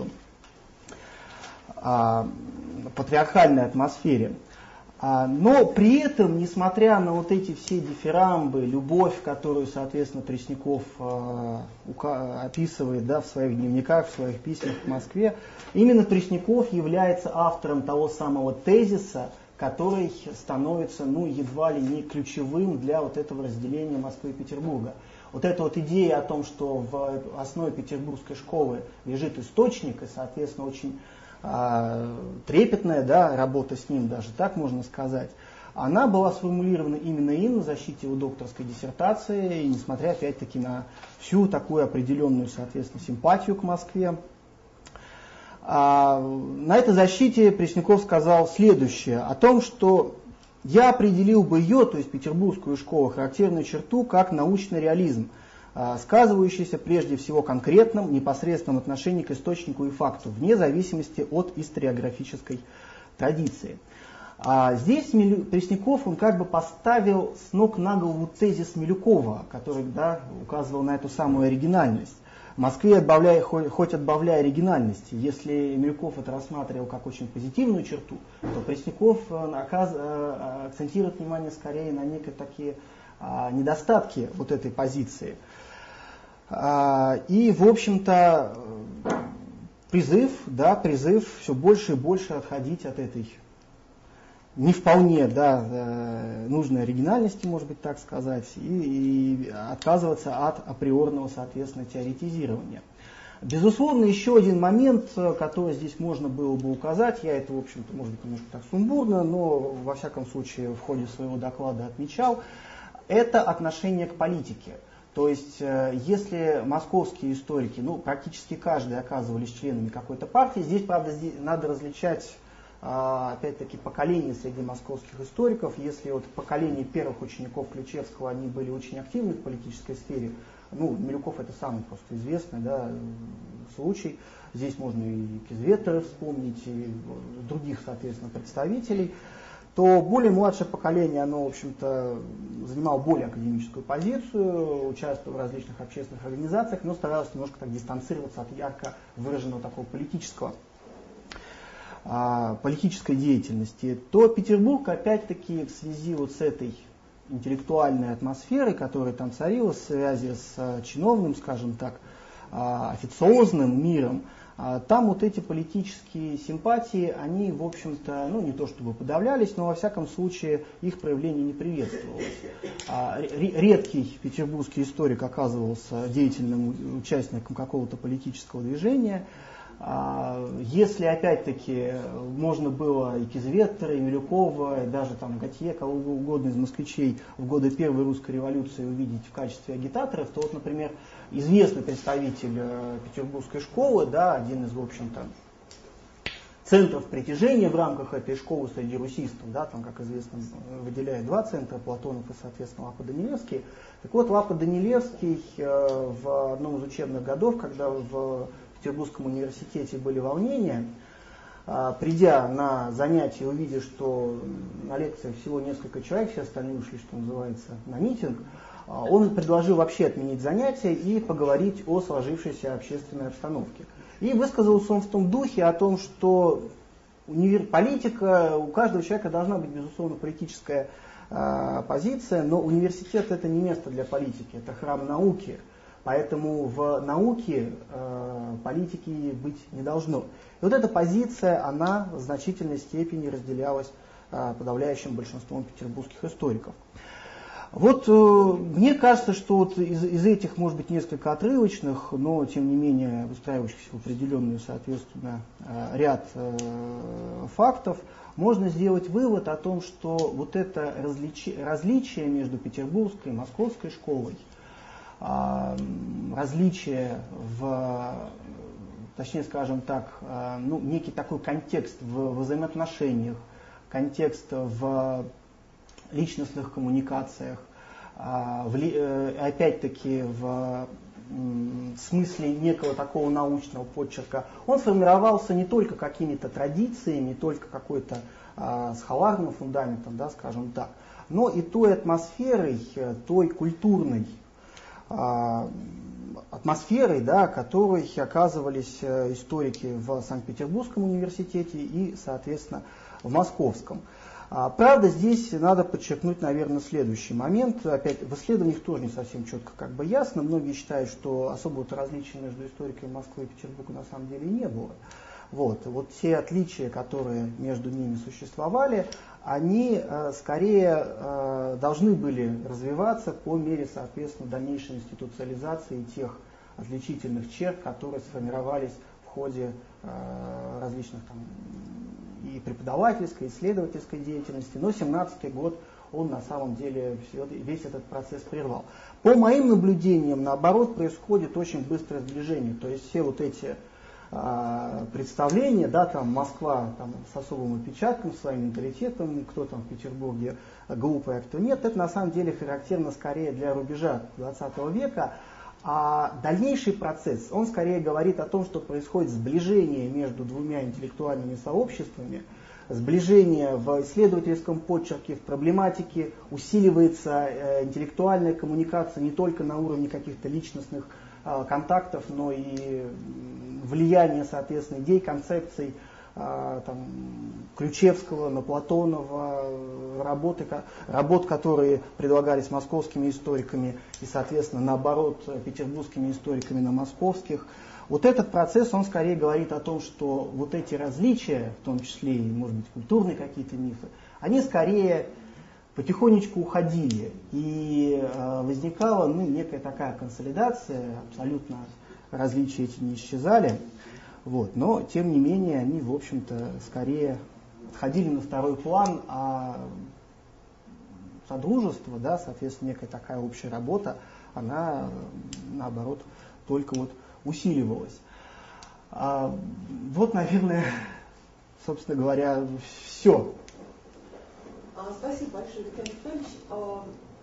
патриархальной атмосфере. Но при этом, несмотря на вот эти все дифирамбы, любовь, которую, соответственно, Пресняков описывает, да, в своих дневниках, в своих письмах к Москве, именно Пресняков является автором того самого тезиса, который становится, ну, едва ли не ключевым для вот этого разделения Москвы и Петербурга. Вот эта вот идея о том, что в основе петербургской школы лежит источник, и, соответственно, очень трепетная, да, работа с ним, даже так можно сказать, она была сформулирована именно им на защите его докторской диссертации, и несмотря, опять-таки, на всю такую определенную, соответственно, симпатию к Москве. А на этой защите Пресняков сказал следующее, о том, что я определил бы ее, то есть петербургскую школу, характерную черту, как научный реализм, сказывающийся прежде всего конкретном, непосредственном отношении к источнику и факту, вне зависимости от историографической традиции. А здесь Пресняков, он как бы поставил с ног на голову тезис Милюкова, который, да, указывал на эту самую оригинальность. В Москве, отбавляя, хоть отбавляя оригинальности, если Милюков это рассматривал как очень позитивную черту, то Пресняков оказ, акцентирует внимание скорее на некие такие недостатки вот этой позиции. И, в общем-то, призыв, да, призыв все больше и больше отходить от этой не вполне, да, нужной оригинальности, может быть, так сказать, и, и отказываться от априорного, соответственно, теоретизирования. Безусловно, еще один момент, который здесь можно было бы указать, я это, в общем-то, может быть, немножко так сумбурно, но, во всяком случае, в ходе своего доклада отмечал, это отношение к политике. То есть, если московские историки, ну, практически каждый оказывались членами какой-то партии, здесь, правда, здесь надо различать, опять-таки, поколения среди московских историков. Если вот поколение первых учеников Ключевского, они были очень активны в политической сфере, ну, Милюков это самый просто известный, да, случай. Здесь можно и Кизветтера вспомнить, и других, соответственно, представителей. То более младшее поколение, оно, в общем-то, занимало более академическую позицию, участвовало в различных общественных организациях, но старалось немножко так дистанцироваться от ярко выраженного такого политического, а, политической деятельности. То Петербург, опять-таки, в связи вот с этой интеллектуальной атмосферой, которая там царила, в связи с чиновным, скажем так, официозным миром, там вот эти политические симпатии, они, в общем-то, ну не то чтобы подавлялись, но во всяком случае их проявление не приветствовалось. Редкий петербургский историк оказывался деятельным участником какого-то политического движения. Если, опять-таки, можно было и Кизветтера, и Милюкова, и даже там Готье, кого угодно из москвичей в годы Первой русской революции увидеть в качестве агитаторов, то вот, например, известный представитель петербургской школы, да, один из, в общем-то, центров притяжения в рамках этой школы среди русистов, да, там, как известно, выделяют два центра, Платонов и, соответственно, Лапо-Данилевский. Так вот, Лапо-Данилевский в одном из учебных годов, когда в В Петербургском университете были волнения, придя на занятия, увидя, что на лекциях всего несколько человек, все остальные ушли, что называется, на митинг, он предложил вообще отменить занятия и поговорить о сложившейся общественной обстановке. И высказался он в том духе о том, что универ... политика, у каждого человека должна быть, безусловно, политическая э, позиция, но университет это не место для политики, это храм науки. Поэтому в науке э, политики быть не должно. И вот эта позиция, она в значительной степени разделялась э, подавляющим большинством петербургских историков. Вот э, мне кажется, что вот из, из этих, может быть, несколько отрывочных, но тем не менее выстраивающихся в определенную, соответственно, э, ряд э, фактов, можно сделать вывод о том, что вот это различие, различие между петербургской и московской школой, различия в, точнее скажем так, ну, некий такой контекст в взаимоотношениях, контекст в личностных коммуникациях, опять-таки в в смысле некого такого научного почерка, он формировался не только какими-то традициями, не только какой-то а, схоларным фундаментом, да, скажем так, но и той атмосферой, той культурной а, атмосферой, да, которой оказывались историки в Санкт-Петербургском университете и, соответственно, в Московском. Правда, здесь надо подчеркнуть, наверное, следующий момент. Опять, в исследованиях тоже не совсем четко как бы ясно. Многие считают, что особого-то различия между историками Москвы и Петербурга на самом деле не было. Вот, вот те отличия, которые между ними существовали, они э, скорее э, должны были развиваться по мере, соответственно, дальнейшей институциализации тех отличительных черт, которые сформировались в ходе э, различных там, и преподавательской, и исследовательской деятельности, но семнадцатый год он на самом деле весь этот процесс прервал. По моим наблюдениям, наоборот, происходит очень быстрое сближение, то есть все вот эти а, представления, да, там Москва там, с особым отпечатком, своим менталитетом, кто там в Петербурге глупый, а кто нет, это на самом деле характерно скорее для рубежа двадцатого века, а дальнейший процесс, он скорее говорит о том, что происходит сближение между двумя интеллектуальными сообществами, сближение в исследовательском почерке, в проблематике, усиливается э, интеллектуальная коммуникация не только на уровне каких-то личностных э, контактов, но и влияние, соответственно, идей, концепций, э, там, Ключевского, Наплатонова, работы, работ, которые предлагались московскими историками и, соответственно, наоборот, петербургскими историками на московских. Вот этот процесс, он скорее говорит о том, что вот эти различия, в том числе и, может быть, культурные какие-то мифы, они скорее потихонечку уходили. И э, возникала ну, некая такая консолидация, абсолютно различия эти не исчезали. Вот, но, тем не менее, они, в общем-то, скорее отходили на второй план, а содружество, да, соответственно, некая такая общая работа, она, наоборот, только вот усиливалась. А, вот, наверное, собственно говоря, все. А, спасибо большое, Виктор Витальевич. А,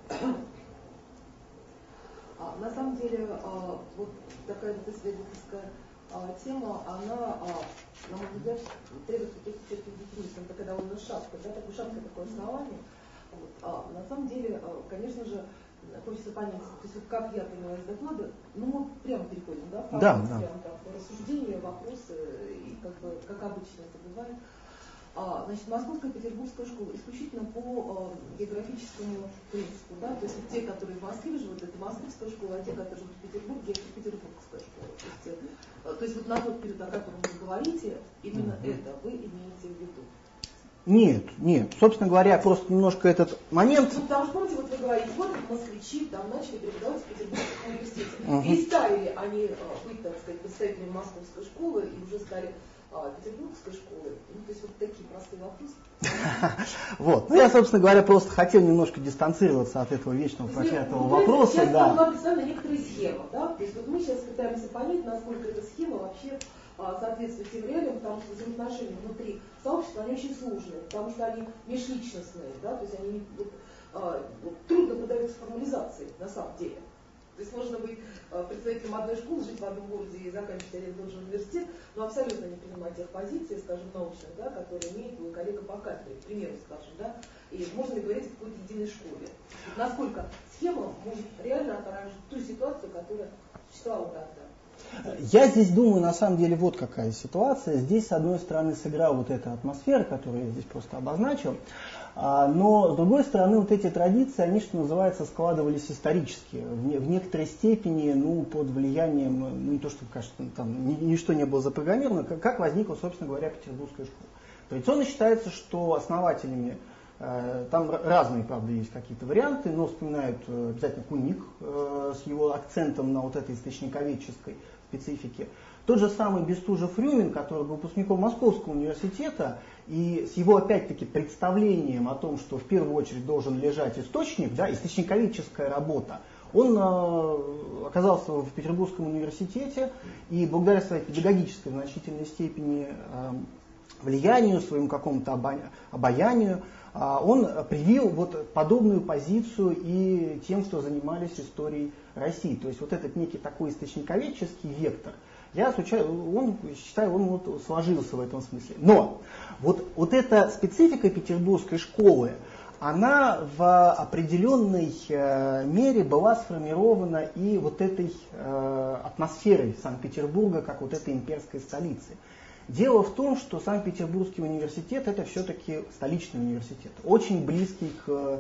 а, на самом деле, а, вот такая вот исследовательская а, тема, она, а, на мой взгляд, требует каких-то четких дефиниций. Это такая довольно шаткая, да, такое шаткое такое основание. Вот. А, на самом деле, а, конечно же, хочется понять, то есть вот как я поняла из доклада, ну мы прямо переходим, да, в да, да. прямо так, рассуждения, вопросы, и как бы, как обычно это бывает. А, значит, Московская и Петербургская школа исключительно по а, географическому принципу, да, то есть те, которые в Москве живут, это Московская школа, а те, которые живут в Петербурге, это Петербургская школа. То есть, а, то есть вот на тот период, о котором вы говорите, именно mm-hmm. это вы имеете в виду. Нет, нет. Собственно говоря, просто немножко этот момент... Ну, потому что, помните, вот вы говорите, вот москвичи там начали преподавать в Петербургском университете. Uh-huh. Перестали они быть, так сказать, представителями Московской школы и уже стали а, Петербургской школой. Ну, то есть вот такие простые вопросы. Вот. Ну, я, собственно говоря, просто хотел немножко дистанцироваться от этого вечного проклятого вопроса. Сейчас нам была представлена некоторая схема, да? То есть вот мы сейчас пытаемся понять, насколько эта схема вообще соответствует тем реалиям, потому что взаимоотношения внутри сообщества, они очень сложные, потому что они межличностные, да, то есть они вот, а, вот, трудно поддаются формализации на самом деле. То есть можно быть а, представителем одной школы, жить в одном городе и заканчивать один и тот же университет, но абсолютно не принимать тех позиций, скажем, научных, да, которые имеет твой коллега по кафедре, к примеру, скажем, да, и можно ли говорить о какой-то единой школе. Вот насколько схема может реально отражать ту ситуацию, которая существовала тогда. Я здесь думаю, на самом деле, вот какая ситуация. Здесь, с одной стороны, сыграла вот эта атмосфера, которую я здесь просто обозначил, но, с другой стороны, вот эти традиции, они, что называется, складывались исторически, в некоторой степени, ну, под влиянием, ну, не то, что, конечно, там ничто не было запрограммировано, как возникла, собственно говоря, Петербургская школа. Традиционно считается, что основателями, там разные, правда, есть какие-то варианты, но вспоминают обязательно Куник с его акцентом на вот этой источниковедческой специфике. Тот же самый Бестужев-Рюмин, который был выпускником Московского университета, и с его, опять-таки, представлением о том, что в первую очередь должен лежать источник, да, источниковедческая работа, он э, оказался в Петербургском университете, и благодаря своей педагогической в значительной степени э, влиянию, своему какому-то обаянию, он привил вот подобную позицию и тем, кто занимались историей России. То есть вот этот некий такой источниковедческий вектор, я случайно, он, считаю, он вот сложился в этом смысле. Но вот, вот эта специфика петербургской школы, она в определенной мере была сформирована и вот этой э, атмосферой Санкт-Петербурга, как вот этой имперской столицы. Дело в том, что Санкт-Петербургский университет — это все-таки столичный университет, очень близкий к,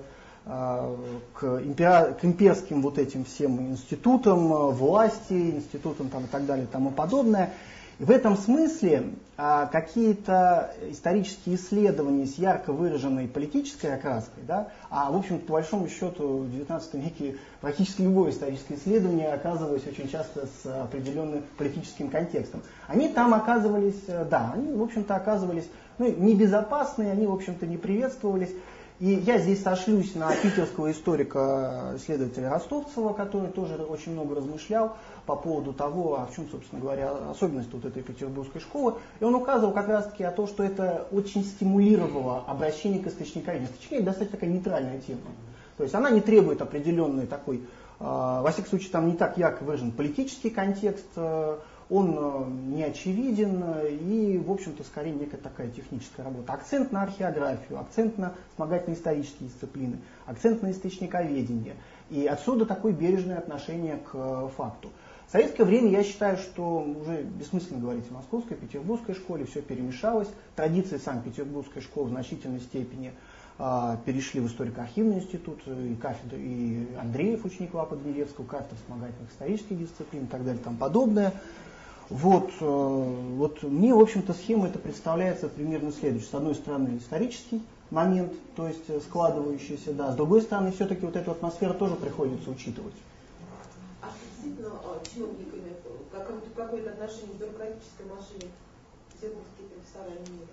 к, импера, к имперским вот этим всем институтам власти, институтам там, и так далее и тому подобное. И в этом смысле а, какие-то исторические исследования с ярко выраженной политической окраской, да, а в общем, по большому счету, в девятнадцатом веке практически любое историческое исследование оказывалось очень часто с определенным политическим контекстом. Они там оказывались, да, они, в общем-то, оказывались ну, небезопасные, они, в общем-то, не приветствовались. И я здесь сошлюсь на питерского историка-исследователя Ростовцева, который тоже очень много размышлял по поводу того, а в чем, собственно говоря, особенность вот этой петербургской школы. И он указывал как раз-таки о том, что это очень стимулировало обращение к источниковедению. Источниковедение достаточно такая нейтральная тема. То есть она не требует определенной такой, э, во всяком случае, там не так ярко выражен политический контекст, э, он э, не очевиден и, в общем-то, скорее некая такая техническая работа. Акцент на археографию, акцент на вспомогательно-исторические дисциплины, акцент на источниковедение. И отсюда такое бережное отношение к э, факту. В советское время я считаю, что уже бессмысленно говорить о московской, петербургской школе, все перемешалось. Традиции Санкт-Петербургской школы в значительной степени э, перешли в историко-архивный институт, и кафедру, и Андреев, ученик Лапа-Дмиевского, кафедра вспомогательных исторических дисциплин и так далее и тому подобное. Вот, э, вот мне, в общем-то, схема это представляется примерно следующей. С одной стороны, исторический момент, то есть складывающийся, да. С другой стороны, все-таки вот эту атмосферу тоже приходится учитывать. А действительно, чиновниками какое-то отношение к бюрократической машине петербургские профессора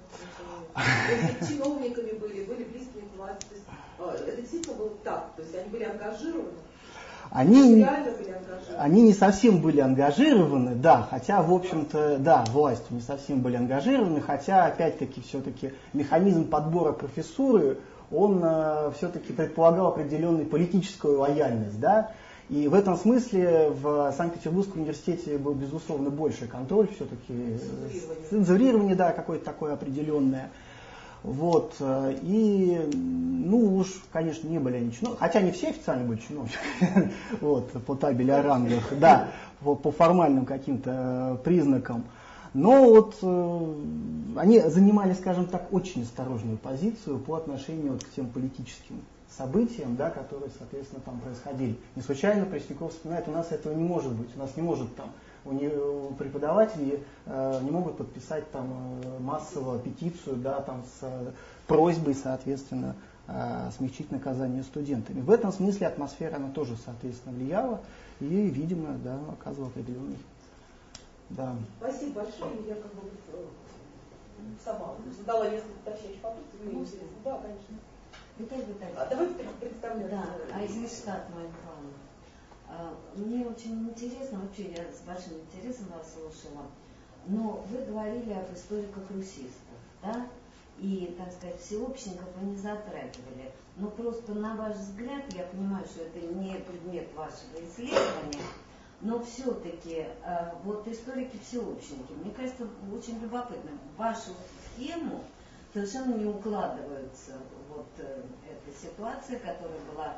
имели? То есть чиновниками были, были близкими к власти. То есть, это действительно было так? То есть они были ангажированы? Они, они не совсем были ангажированы, да, хотя, в общем-то, да, власти не совсем были ангажированы, хотя, опять-таки, все-таки механизм подбора профессуры, он э, все-таки предполагал определенную политическую лояльность, да, и в этом смысле в Санкт-Петербургском университете был, безусловно, больший контроль, все-таки цензурирование, да, какое-то такое определенное. Вот, и, ну уж, конечно, не были они чиновниками, хотя не все официально были чиновниками, вот, по табели о рангах, да, по, по формальным каким-то признакам, но вот э, они занимали, скажем так, очень осторожную позицию по отношению вот к тем политическим событиям, да, которые, соответственно, там происходили. Не случайно Пресняков вспоминает, у нас этого не может быть, у нас не может там У, не, у преподавателей э, не могут подписать там э, массово петицию, да, там с э, просьбой, соответственно, э, смягчить наказание студентами. В этом смысле атмосфера она тоже, соответственно, влияла и, видимо, да, оказывала определенный. Да. Спасибо большое. Я как бы э, сама задала несколько уточняющих вопросов. Мне интересно. Да, конечно. А давайте представляем. Да, Айзенштадт Майнхаун. Мне очень интересно, вообще я с большим интересом вас слушала, но вы говорили об историках русистах, да, и, так сказать, всеобщников вы не затрагивали. Но просто на ваш взгляд, я понимаю, что это не предмет вашего исследования, но все-таки вот историки-всеобщники, мне кажется, очень любопытно, в вашу схему совершенно не укладывается вот эта ситуация, которая была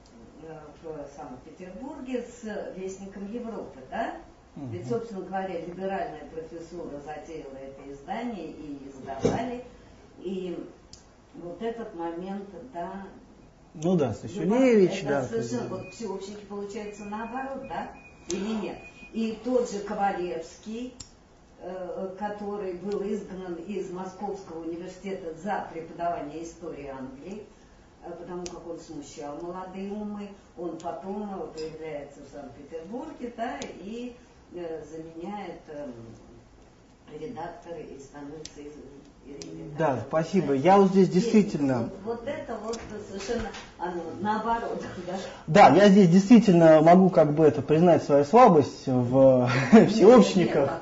в Санкт-Петербурге с Вестником Европы, да? Угу. Ведь, собственно говоря, либеральная профессура затеяла это издание и издавали. И вот этот момент, да... Ну да, Сысюлевич, да. Совершенно, вот всеобщники получается наоборот, да? Или нет? И тот же Ковалевский, э, который был изгнан из Московского университета за преподавание истории Англии, потому как он смущал молодые умы, он потом появляется в Санкт-Петербурге, да, и э, заменяет э, редактора и становится из, из, да, да, спасибо. Я вот здесь действительно... Вот, вот это вот совершенно оно, наоборот. Да? Да, я здесь действительно могу как бы это признать свою слабость в всеобщниках.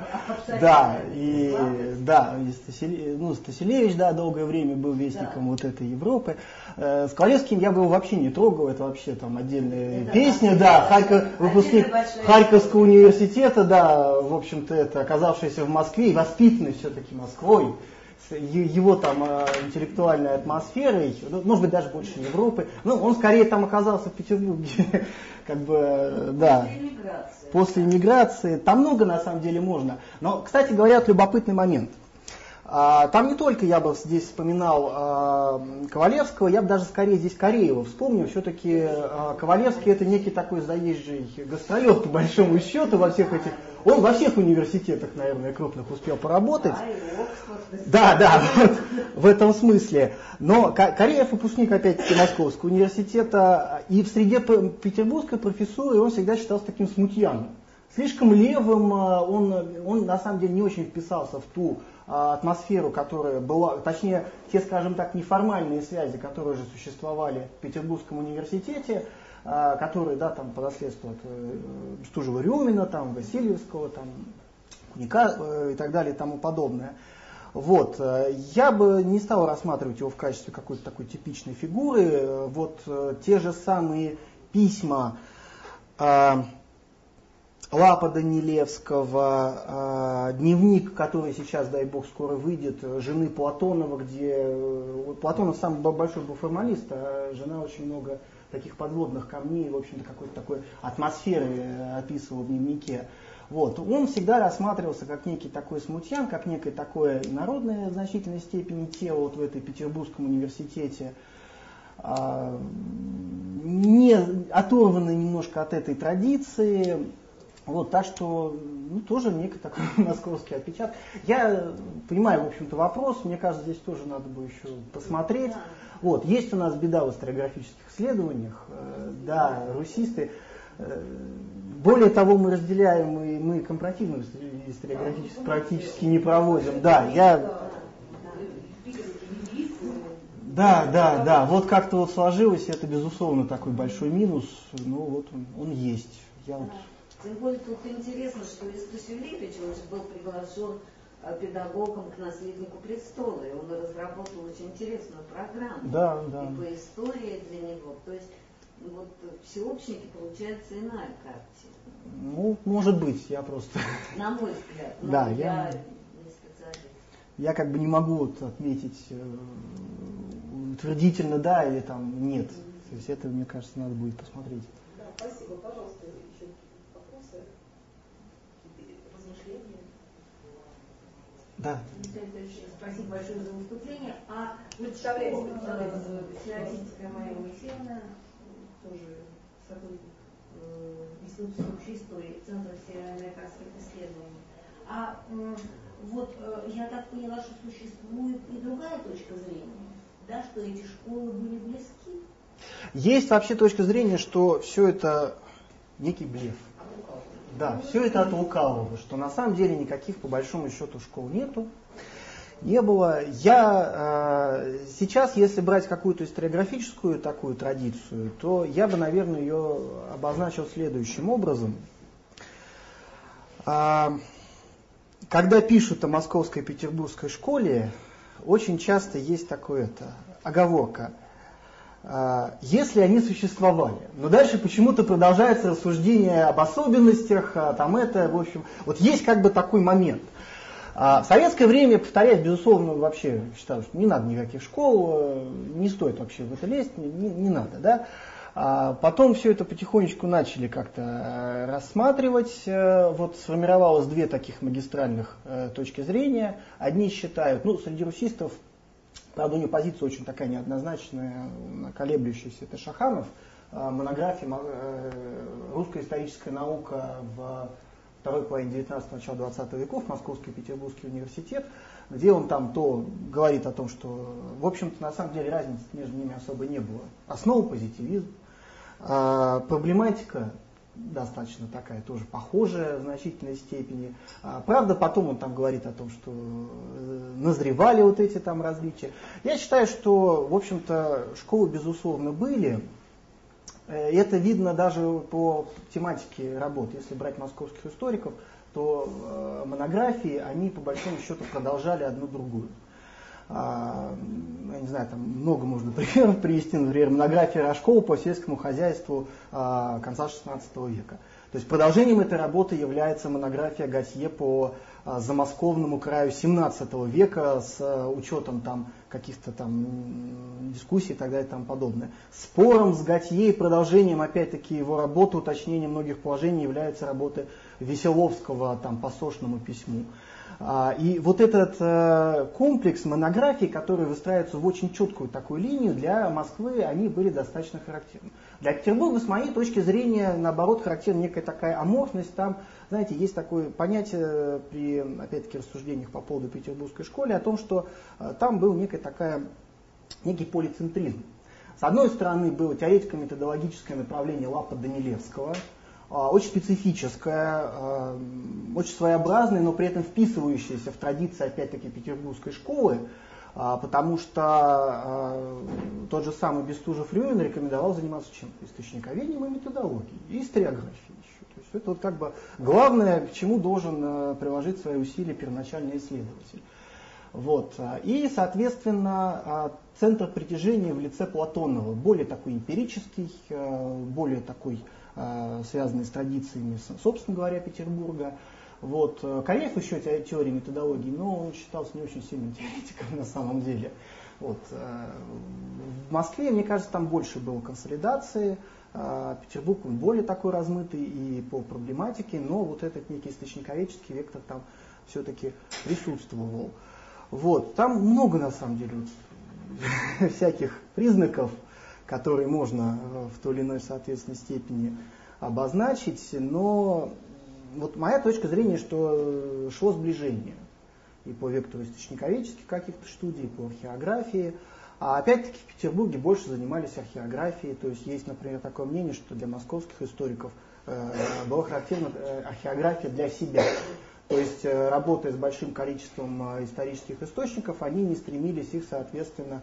Да, и, да, и Стасиле, ну, Стасилевич, да, долгое время был вестником да. вот этой Европы. Э, с Ковалевским я бы его вообще не трогал, это вообще там отдельная это песня, да, Харьков, выпускник Харьковского университета, да, в общем-то, это оказавшийся в Москве и воспитанный все-таки Москвой, с его там интеллектуальной атмосферой, может быть, даже больше Европы. Ну, он скорее там оказался в Петербурге, как бы, да. После иммиграции. Там много, на самом деле, можно. Но, кстати говоря, любопытный момент. Там не только я бы здесь вспоминал Ковалевского, я бы даже скорее здесь Кореева вспомнил. Все-таки Ковалевский это некий такой заезжий гастролет, по большому счету, во всех этих... Он во всех университетах, наверное, крупных успел поработать. Да, да, вот, в этом смысле. Но Кореев выпускник, опять-таки, Московского университета, и в среде петербургской профессуры он всегда считался таким смутьяном. Слишком левым, он, он на самом деле не очень вписался в ту атмосферу, которая была, точнее, те, скажем так, неформальные связи, которые уже существовали в Петербургском университете, которые, да, там, по наследству от Бестужева Рюмина, там, Васильевского, там, Куника и так далее и тому подобное. Вот. Я бы не стал рассматривать его в качестве какой-то такой типичной фигуры. Вот те же самые письма Лапа Данилевского, дневник, который сейчас, дай бог, скоро выйдет, жены Платонова, где Платонов самый большой был формалист, а жена очень много таких подводных камней, в общем-то, какой-то такой атмосферы описывал в дневнике. Вот. Он всегда рассматривался как некий такой смутьян, как некое такое народное в значительной степени тело вот в этой Петербургском университете, не оторванный немножко от этой традиции. Вот, так что, ну, тоже некий такой московский отпечаток. Я понимаю, в общем-то, вопрос, мне кажется, здесь тоже надо бы еще посмотреть. Вот, есть у нас беда в историографических исследованиях, э, да, русисты. Э, более того, мы разделяем, и мы компаративную историографическую практически не проводим. Да, я... Да, да, да, вот как-то вот сложилось, это, безусловно, такой большой минус, но вот он, он есть. Я вот... Тем более тут интересно, что Стасилевич, он же был приглашен педагогом к наследнику престола, и он разработал очень интересную программу. Да, да. И по истории для него. То есть вот всеобщники получается иная картина. Ну, может быть, я просто... На мой взгляд. Но да, я, я не специалист. Я как бы не могу вот отметить э, утвердительно да или там нет. То есть это, мне кажется, надо будет посмотреть. Да, спасибо. Пожалуйста, еще вопросы, размышления. Да. Спасибо большое за выступление. А представляете, Всероссийская Мария Моисеевна, тоже сотрудник Института общей истории, Центра североамериканских исследований. А вот я так поняла, что существует и другая точка зрения, да, что эти школы были близки. Есть вообще точка зрения, что все это некий блеф. Да, все это от лукавого, что на самом деле никаких по большому счету школ нету, не было. Я э, сейчас, если брать какую-то историографическую такую традицию, то я бы, наверное, ее обозначил следующим образом. Э, когда пишут о московской и петербургской школе, очень часто есть такое это, оговорка. Если они существовали. Но дальше почему-то продолжается рассуждение об особенностях, там это, в общем, вот есть как бы такой момент. В советское время, повторяюсь, безусловно, вообще считаю, что не надо никаких школ, не стоит вообще в это лезть, не, не надо, да. А потом все это потихонечку начали как-то рассматривать. Вот сформировалось две таких магистральных точки зрения. Одни считают, ну, среди русистов, правда, у него позиция очень такая неоднозначная, колеблющаяся. Это Шаханов, монография «Русская историческая наука в второй половине девятнадцатого, начало двадцатого веков, Московский и Петербургский университет», где он там то говорит о том, что, в общем-то, на самом деле разницы между ними особо не было. Основа позитивизм, проблематика достаточно такая, тоже похожая в значительной степени. Правда, потом он там говорит о том, что назревали вот эти там различия. Я считаю, что, в общем-то, школы, безусловно, были. Это видно даже по тематике работы. Если брать московских историков, то э, монографии, они по большому счету продолжали одну другую. А, я не знаю, там много можно примеров привести, например, монография Рожкова по сельскому хозяйству а, конца шестнадцатого века. То есть продолжением этой работы является монография Готье по а, замосковному краю семнадцатого века с а, учетом там каких-то там дискуссий и так далее и тому подобное. Спором с Готье и продолжением, опять-таки, его работы, уточнением многих положений является работа Веселовского там, по Сошному письму. И вот этот комплекс монографий, которые выстраиваются в очень четкую такую линию, для Москвы они были достаточно характерны. Для Петербурга, с моей точки зрения, наоборот, характерна некая такая аморфность. Там, знаете, есть такое понятие при, опять-таки, рассуждениях по поводу петербургской школы о том, что там был некая такая, некий полицентризм. С одной стороны, было теоретико-методологическое направление Лапа-Данилевского, очень специфическое, очень своеобразное, но при этом вписывающееся в традиции, опять-таки, петербургской школы, потому что тот же самый Бестужев-Рюмин рекомендовал заниматься чем? Источниковедением и методологией, и историографией еще. То есть это вот как бы главное, к чему должен приложить свои усилия первоначальный исследователь. Вот. И, соответственно, центр притяжения в лице Платонова, более такой эмпирический, более такой связанный с традициями, собственно говоря, Петербурга. Вот. Кореев еще теории методологии, но он считался не очень сильным теоретиком на самом деле. Вот. В Москве, мне кажется, там больше было консолидации, Петербург он более такой размытый и по проблематике, но вот этот некий источниковедческий вектор там все-таки присутствовал. Вот. Там много, на самом деле, вот, всяких признаков, которые можно в той или иной, соответственно, степени обозначить, но вот моя точка зрения, что шло сближение и по вектору источниковедческих каких-то студий, и по археографии. А опять-таки в Петербурге больше занимались археографией, то есть есть, например, такое мнение, что для московских историков э, была характерна археография для себя. То есть, э, работая с большим количеством э, исторических источников, они не стремились их, соответственно,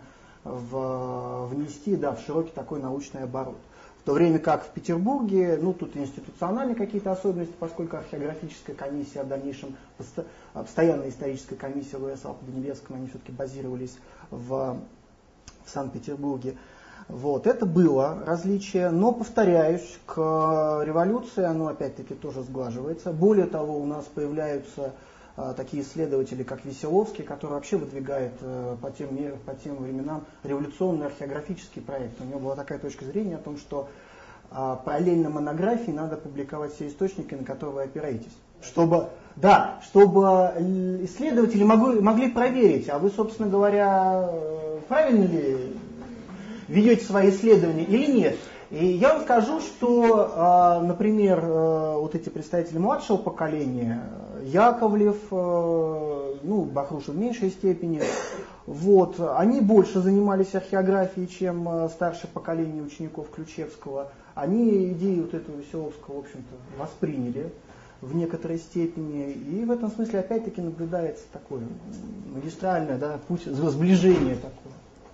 в, внести да, в широкий такой научный оборот. В то время как в Петербурге, ну тут институциональные какие-то особенности, поскольку археографическая комиссия, в дальнейшем постоянная историческая комиссия ВС Алпа-Данилевском, они все-таки базировались в, в Санкт-Петербурге. Вот, это было различие, но, повторяюсь, к революции оно опять-таки тоже сглаживается. Более того, у нас появляются а, такие исследователи, как Веселовский, который вообще выдвигает а, по, тем, по тем временам революционный археографический проект. У него была такая точка зрения о том, что а, параллельно монографии надо публиковать все источники, на которые вы опираетесь. Чтобы, да, чтобы исследователи могли, могли проверить, а вы, собственно говоря, правильно ли ведете свои исследования или нет. И я вам скажу, что, например, вот эти представители младшего поколения, Яковлев, ну, Бахрушев в меньшей степени, вот, они больше занимались археографией, чем старшее поколение учеников Ключевского. Они идеи вот этого Веселовского, в общем-то, восприняли в некоторой степени. И в этом смысле опять-таки наблюдается такое магистральное, да, путь сближения такое.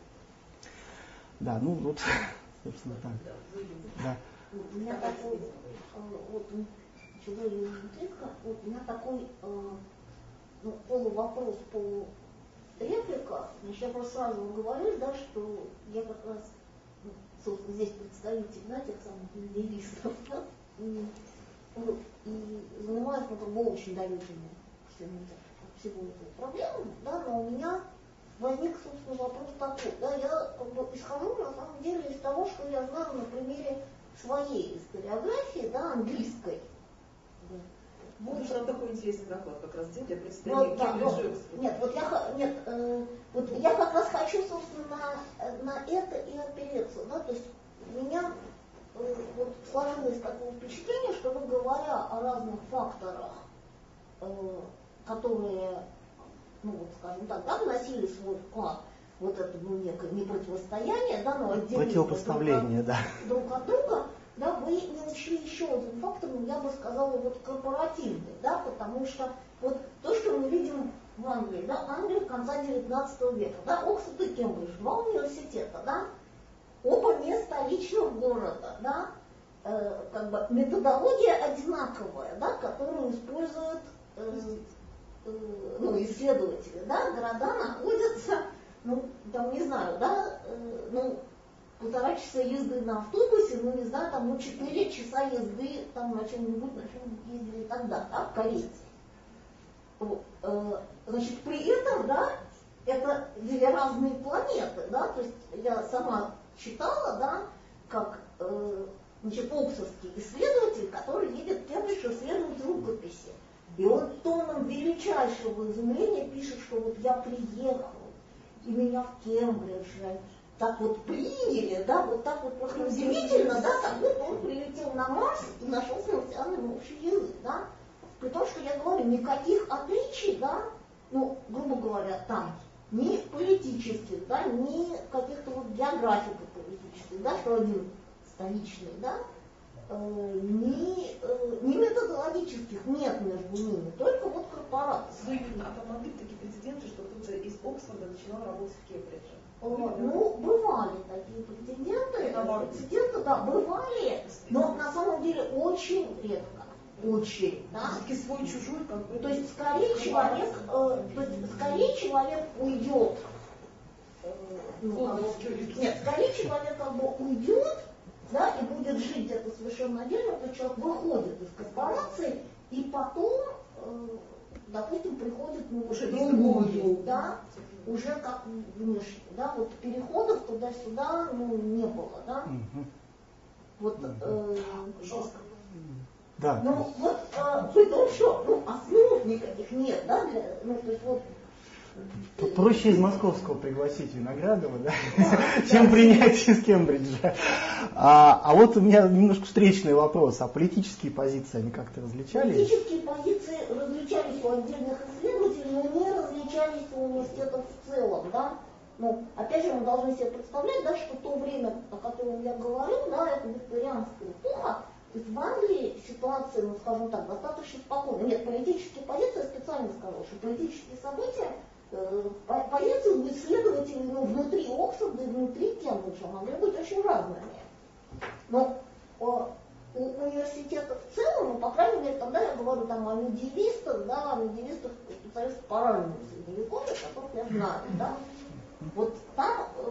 Да, ну вот, собственно, так. Да. У меня такой, вот, чего я вот у меня такой ну, полувопрос, полуреплика. Значит, я просто сразу говорю, да, что я как раз, ну, собственно, здесь представитель, да, тех самых нигилистов, да, и, вот, и занимаюсь, ну, как бы очень доверительно всего этого проблемы, да, но у меня возник, собственно, вопрос такой. Да, я как бы исхожу, на самом деле, из того, что я знаю на примере своей историографии, да, английской. Да. Вот Вот, нам такой интересный доклад как раз делать для вот, представителей да, вот, Кембриджа. нет, вот я, нет, э, вот я как раз хочу, собственно, на, на это и опереться. Да, то есть у меня э, вот сложилось такое впечатление, что вы, говоря о разных факторах, э, которые, ну вот, скажем так, да, вносили свой вклад вот это, ну, некое не противостояние, да, но отделение противопоставление, друг, да. друг от друга, да, вы не учли еще один фактор, я бы сказала, вот корпоративный, да, потому что вот то, что мы видим в Англии, да, Англия конца девятнадцатого века, да, Оксфорд и Кембридж, два университета, да, оба не столичных города, да, э, как бы методология одинаковая, да, которую используют э, э, ну, исследователи, да, города находятся, ну, там, не знаю, да, э, ну, полтора часа езды на автобусе, ну, не знаю, там, ну, четыре часа езды там на чем-нибудь, на чем ездили тогда, да, в карете. Значит, при этом, да, это две разные планеты, да, то есть я сама читала, да, как, э, значит, оксфордский исследователь, который едет в Кембридж исследовать рукописи. И он тоном величайшего изумления пишет, что вот я приехал, и меня в Кембридже так вот приняли, да, вот так вот просто удивительно, да, как будто он прилетел на Марс и нашел с марсианами общий язык, да. При том, что я говорю, никаких отличий, да, ну, грубо говоря, там, ни политических, да, ни каких-то вот географико-политических, да, что один столичный, да, э, ни, э, ни методологических нет между ними, только вот корпорации. Ну, а там могли такие прецеденты, что кто-то из Оксфорда начинал работать в Кембридже? О, ну, бывали такие прецеденты, прецеденты, да, бывали, но на самом деле очень редко. Очень, да? Все-таки свой чужой, как бы. То есть скорее человек, э, то есть скорее человек уйдет. Э, ну, как бы, нет, скорее человек как бы уйдет, да, и будет жить где-то совершенно отдельно, то человек выходит из корпорации и потом, э, допустим, приходит ну, уже другую, да, уже как внешне, да, вот переходов туда-сюда ну, не было, да. Угу. Вот э, жестко. Да. Ну вот, э, при том, что ну, основ никаких нет, да, для, ну, то есть вот... Проще из московского пригласить Виноградова, да, чем принять из Кембриджа. А, а вот у меня немножко встречный вопрос. А политические позиции, они как-то различались? Политические позиции различались у отдельных исследователей, но не различались у университетов в целом, да. Ну, опять же, мы должны себе представлять, да, что то время, о котором я говорю, да, это викторианская эпоха. То есть в Англии ситуация, ну скажем так, достаточно спокойная. Нет, политические позиции, я специально сказала, что политические события, э, позиции у исследователей ну, внутри Оксфорда и внутри Кембриджа могли быть очень разными. Но о, у университета в целом, ну, по крайней мере, когда я говорю там о медиевистах, да, о медиевистах, специалистах по раннему средневековью, которых я знаю, да, вот там... Э,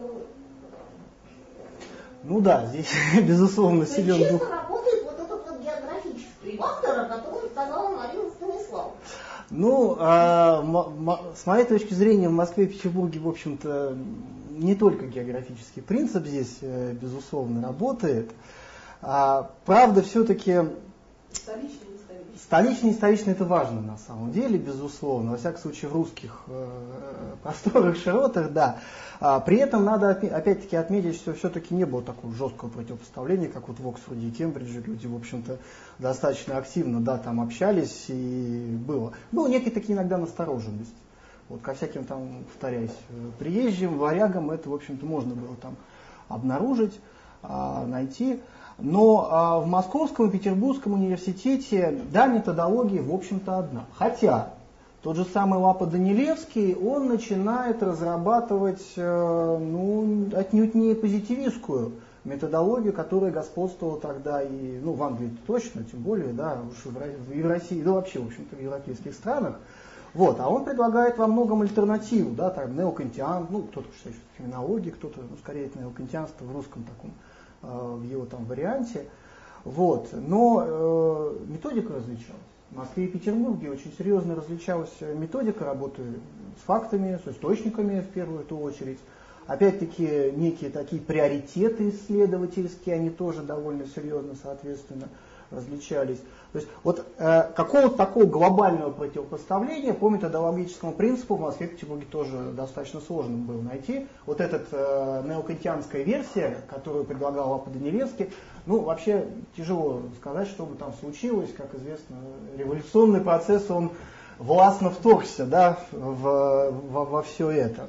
Ну да, здесь, безусловно, силен дух. Честно работает вот этот вот географический фактор, о котором сказала Марина Станиславовна. Ну, а, м- м- с моей точки зрения, в Москве и Петербурге, в общем-то, не только географический принцип здесь, э, безусловно, работает. А, правда, все-таки Столичный, не столичный. столичный и столичный это важно на самом деле, безусловно. Во всяком случае, в русских э, просторах, широтах, да. А, при этом надо опять-таки отметить, что все-таки не было такого жесткого противопоставления, как вот в Оксфорде и Кембридже. Люди, в общем-то, достаточно активно, да, там общались, и было. Была некая такие иногда настороженность. Вот ко всяким там, повторяюсь, приезжим, варягам это, в общем-то, можно было там обнаружить, а, найти. Но а, в Московском и Петербургском университете, да, методология, в общем-то, одна. Хотя тот же самый Лапа Данилевский, он начинает разрабатывать, э, ну, отнюдь не позитивистскую методологию, которая господствовала тогда и, ну, в Англии точно, тем более, да, уж и в России, да вообще, в общем-то, в европейских странах. Вот, а он предлагает во многом альтернативу, да, там, неокантиан, ну, кто-то считает, что это феноменология, кто-то, ну, скорее, это неокантианство в русском таком, э, в его там варианте. Вот, но э, методика различалась. В Москве и Петербурге очень серьезно различалась методика работы с фактами, с источниками в первую очередь. Опять-таки некие такие приоритеты исследовательские, они тоже довольно серьезно, соответственно, различались. То есть вот э, какого-то такого глобального противопоставления по методологическому принципу в Москве и Петербурге тоже достаточно сложно было найти. Вот эта э, неокантианская версия, которую предлагал Лапа Данилевский, ну вообще тяжело сказать, что бы там случилось. Как известно, революционный процесс, он властно вторгся, да, в, в, во все это.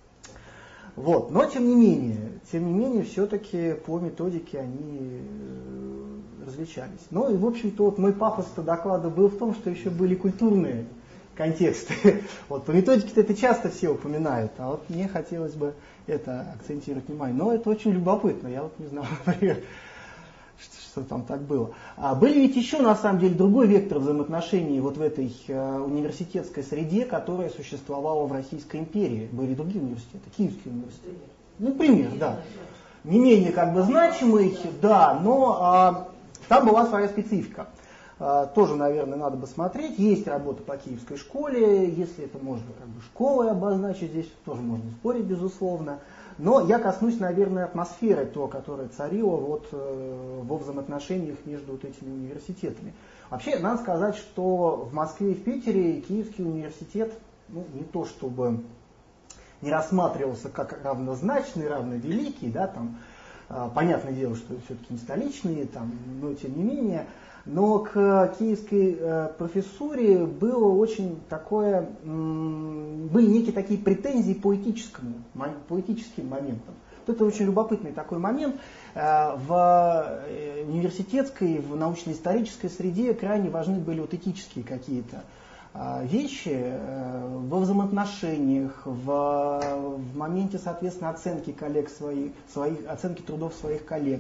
Вот. Но тем не менее, тем не менее, все-таки по методике они различались. Ну и, в общем-то, вот мой пафос-то доклада был в том, что еще были культурные контексты. Вот, по методике-то это часто все упоминают, а вот мне хотелось бы это акцентировать внимание. Но это очень любопытно, я вот не знал, например, что, что там так было. А были ведь еще, на самом деле, другой вектор взаимоотношений вот в этой э, университетской среде, которая существовала в Российской империи. Были другие университеты, Киевский университет. Ну, пример, да. Не менее как бы значимый, да, но а, там была своя специфика. А, тоже, наверное, надо бы смотреть. Есть работа по Киевской школе, если это можно как бы школой обозначить, здесь тоже можно спорить, безусловно. Но я коснусь, наверное, атмосферы, то, которая царила вот, э, во взаимоотношениях между вот этими университетами. Вообще, надо сказать, что в Москве и в Питере Киевский университет, ну, не то чтобы не рассматривался как равнозначный, равновеликий, да, там, э, понятное дело, что все-таки не столичные, там, но тем не менее. Но к киевской э, профессуре было очень такое, м, были некие такие претензии по этическому, по этическим моментам. Вот это очень любопытный такой момент. Э, в университетской, в научно-исторической среде крайне важны были вот этические какие-то э, вещи э, во взаимоотношениях, в, в моменте, соответственно, оценки коллег своих, своих, оценки трудов своих коллег.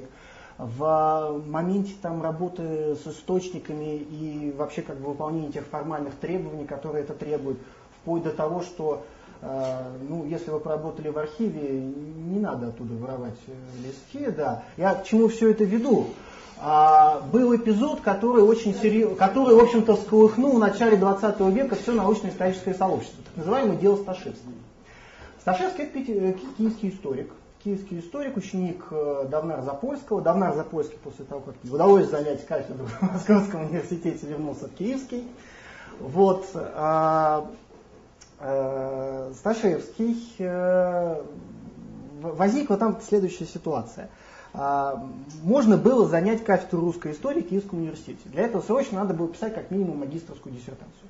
В моменте там, работы с источниками и вообще как бы выполнения тех формальных требований, которые это требует, вплоть до того, что э, ну, если вы поработали в архиве, не надо оттуда воровать листки. Да. Я к чему все это веду? А, был эпизод, который очень серьез, который, в общем-то, всколыхнул в начале двадцатого века все научно-историческое сообщество, так называемое дело Сташевского. Сташевский – это киевский историк. Киевский историк, ученик Давнара Запольского. Давнар Запольский после того, как удалось занять кафедру в Московском университете, вернулся в Киевский. Вот. А, а, Сташевский. А, возникла там следующая ситуация. А, можно было занять кафедру русской истории в Киевском университете. Для этого срочно надо было писать как минимум магистерскую диссертацию.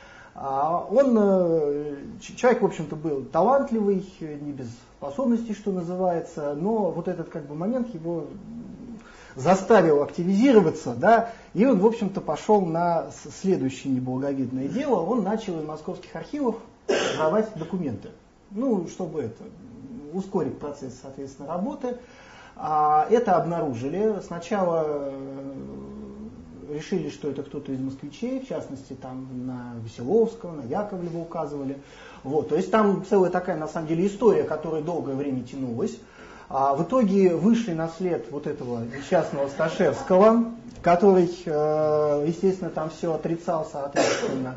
Он, человек, в общем-то, был талантливый, не без способностей, что называется, но вот этот как бы момент его заставил активизироваться, да, и он, в общем-то, пошел на следующее неблаговидное дело. Он начал из московских архивов воровать документы, ну, чтобы это, ускорить процесс, соответственно, работы. Это обнаружили. Сначала решили, что это кто-то из москвичей, в частности, там на Веселовского, на Яковлева указывали. Вот, то есть там целая такая, на самом деле, история, которая долгое время тянулась. А в итоге вышли на след вот этого несчастного Сташевского, который, естественно, там все отрицал, соответственно.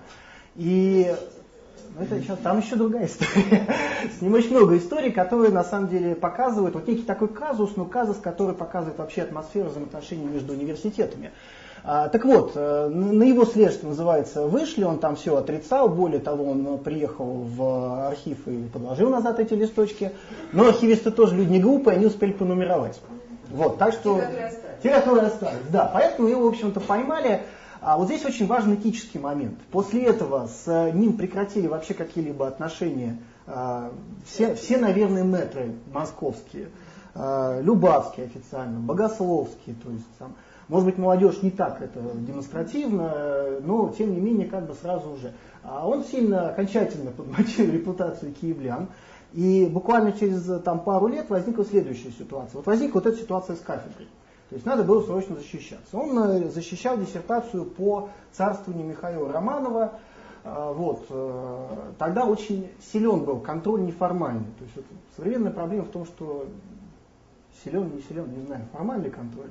И это сейчас, там еще другая история. С ним очень много историй, которые на самом деле показывают, вот некий такой казус, но казус, который показывает вообще атмосферу взаимоотношений между университетами. А, так вот, на его след, что называется, вышли, он там все отрицал, более того, он приехал в архив и подложил назад эти листочки, но архивисты тоже люди не глупые, они успели понумеровать. Вот, так что... Те, которые остались. Да, поэтому его, в общем-то, поймали. А вот здесь очень важный этический момент. После этого с ним прекратили вообще какие-либо отношения а, все, все, наверное, мэтры московские, а, Любавский официально, Богословский, то есть там... Может быть, молодежь не так это демонстративно, но тем не менее как бы сразу уже. А он сильно окончательно подмочил репутацию киевлян. И буквально через там, пару лет возникла следующая ситуация. Вот возникла вот эта ситуация с кафедрой. То есть надо было срочно защищаться. Он защищал диссертацию по царствованию Михаила Романова. Вот. Тогда очень силен был контроль неформальный. То есть вот, современная проблема в том, что силен, не силен, не знаю, формальный контроль.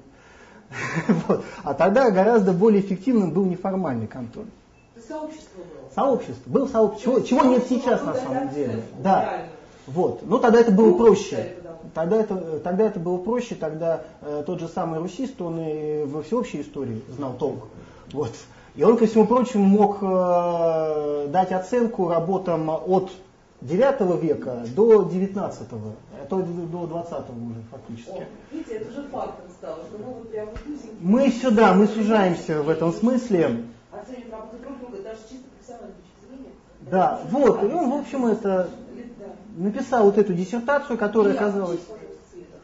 Вот. А тогда гораздо более эффективным был неформальный контроль. Сообщество было. Сообщество. Был сообщество. Чего, чего нет сейчас на самом деле. Да. Вот. Но тогда это было проще. Тогда это, тогда это было проще, тогда э, тот же самый русист, он и во всеобщей истории знал толк. Вот. И он, ко всему прочему, мог э, дать оценку работам от девятого века до девятнадцатого, а то до двадцатого уже фактически. О, видите, это уже фактом стало, что мы вот прям вот Мы сюда, мы сужаемся в этом смысле. Оцениваем работу друг друга, даже чисто профессиональной точки зрения. Да, вот, и он, в общем, это написал вот эту диссертацию, которая оказалась...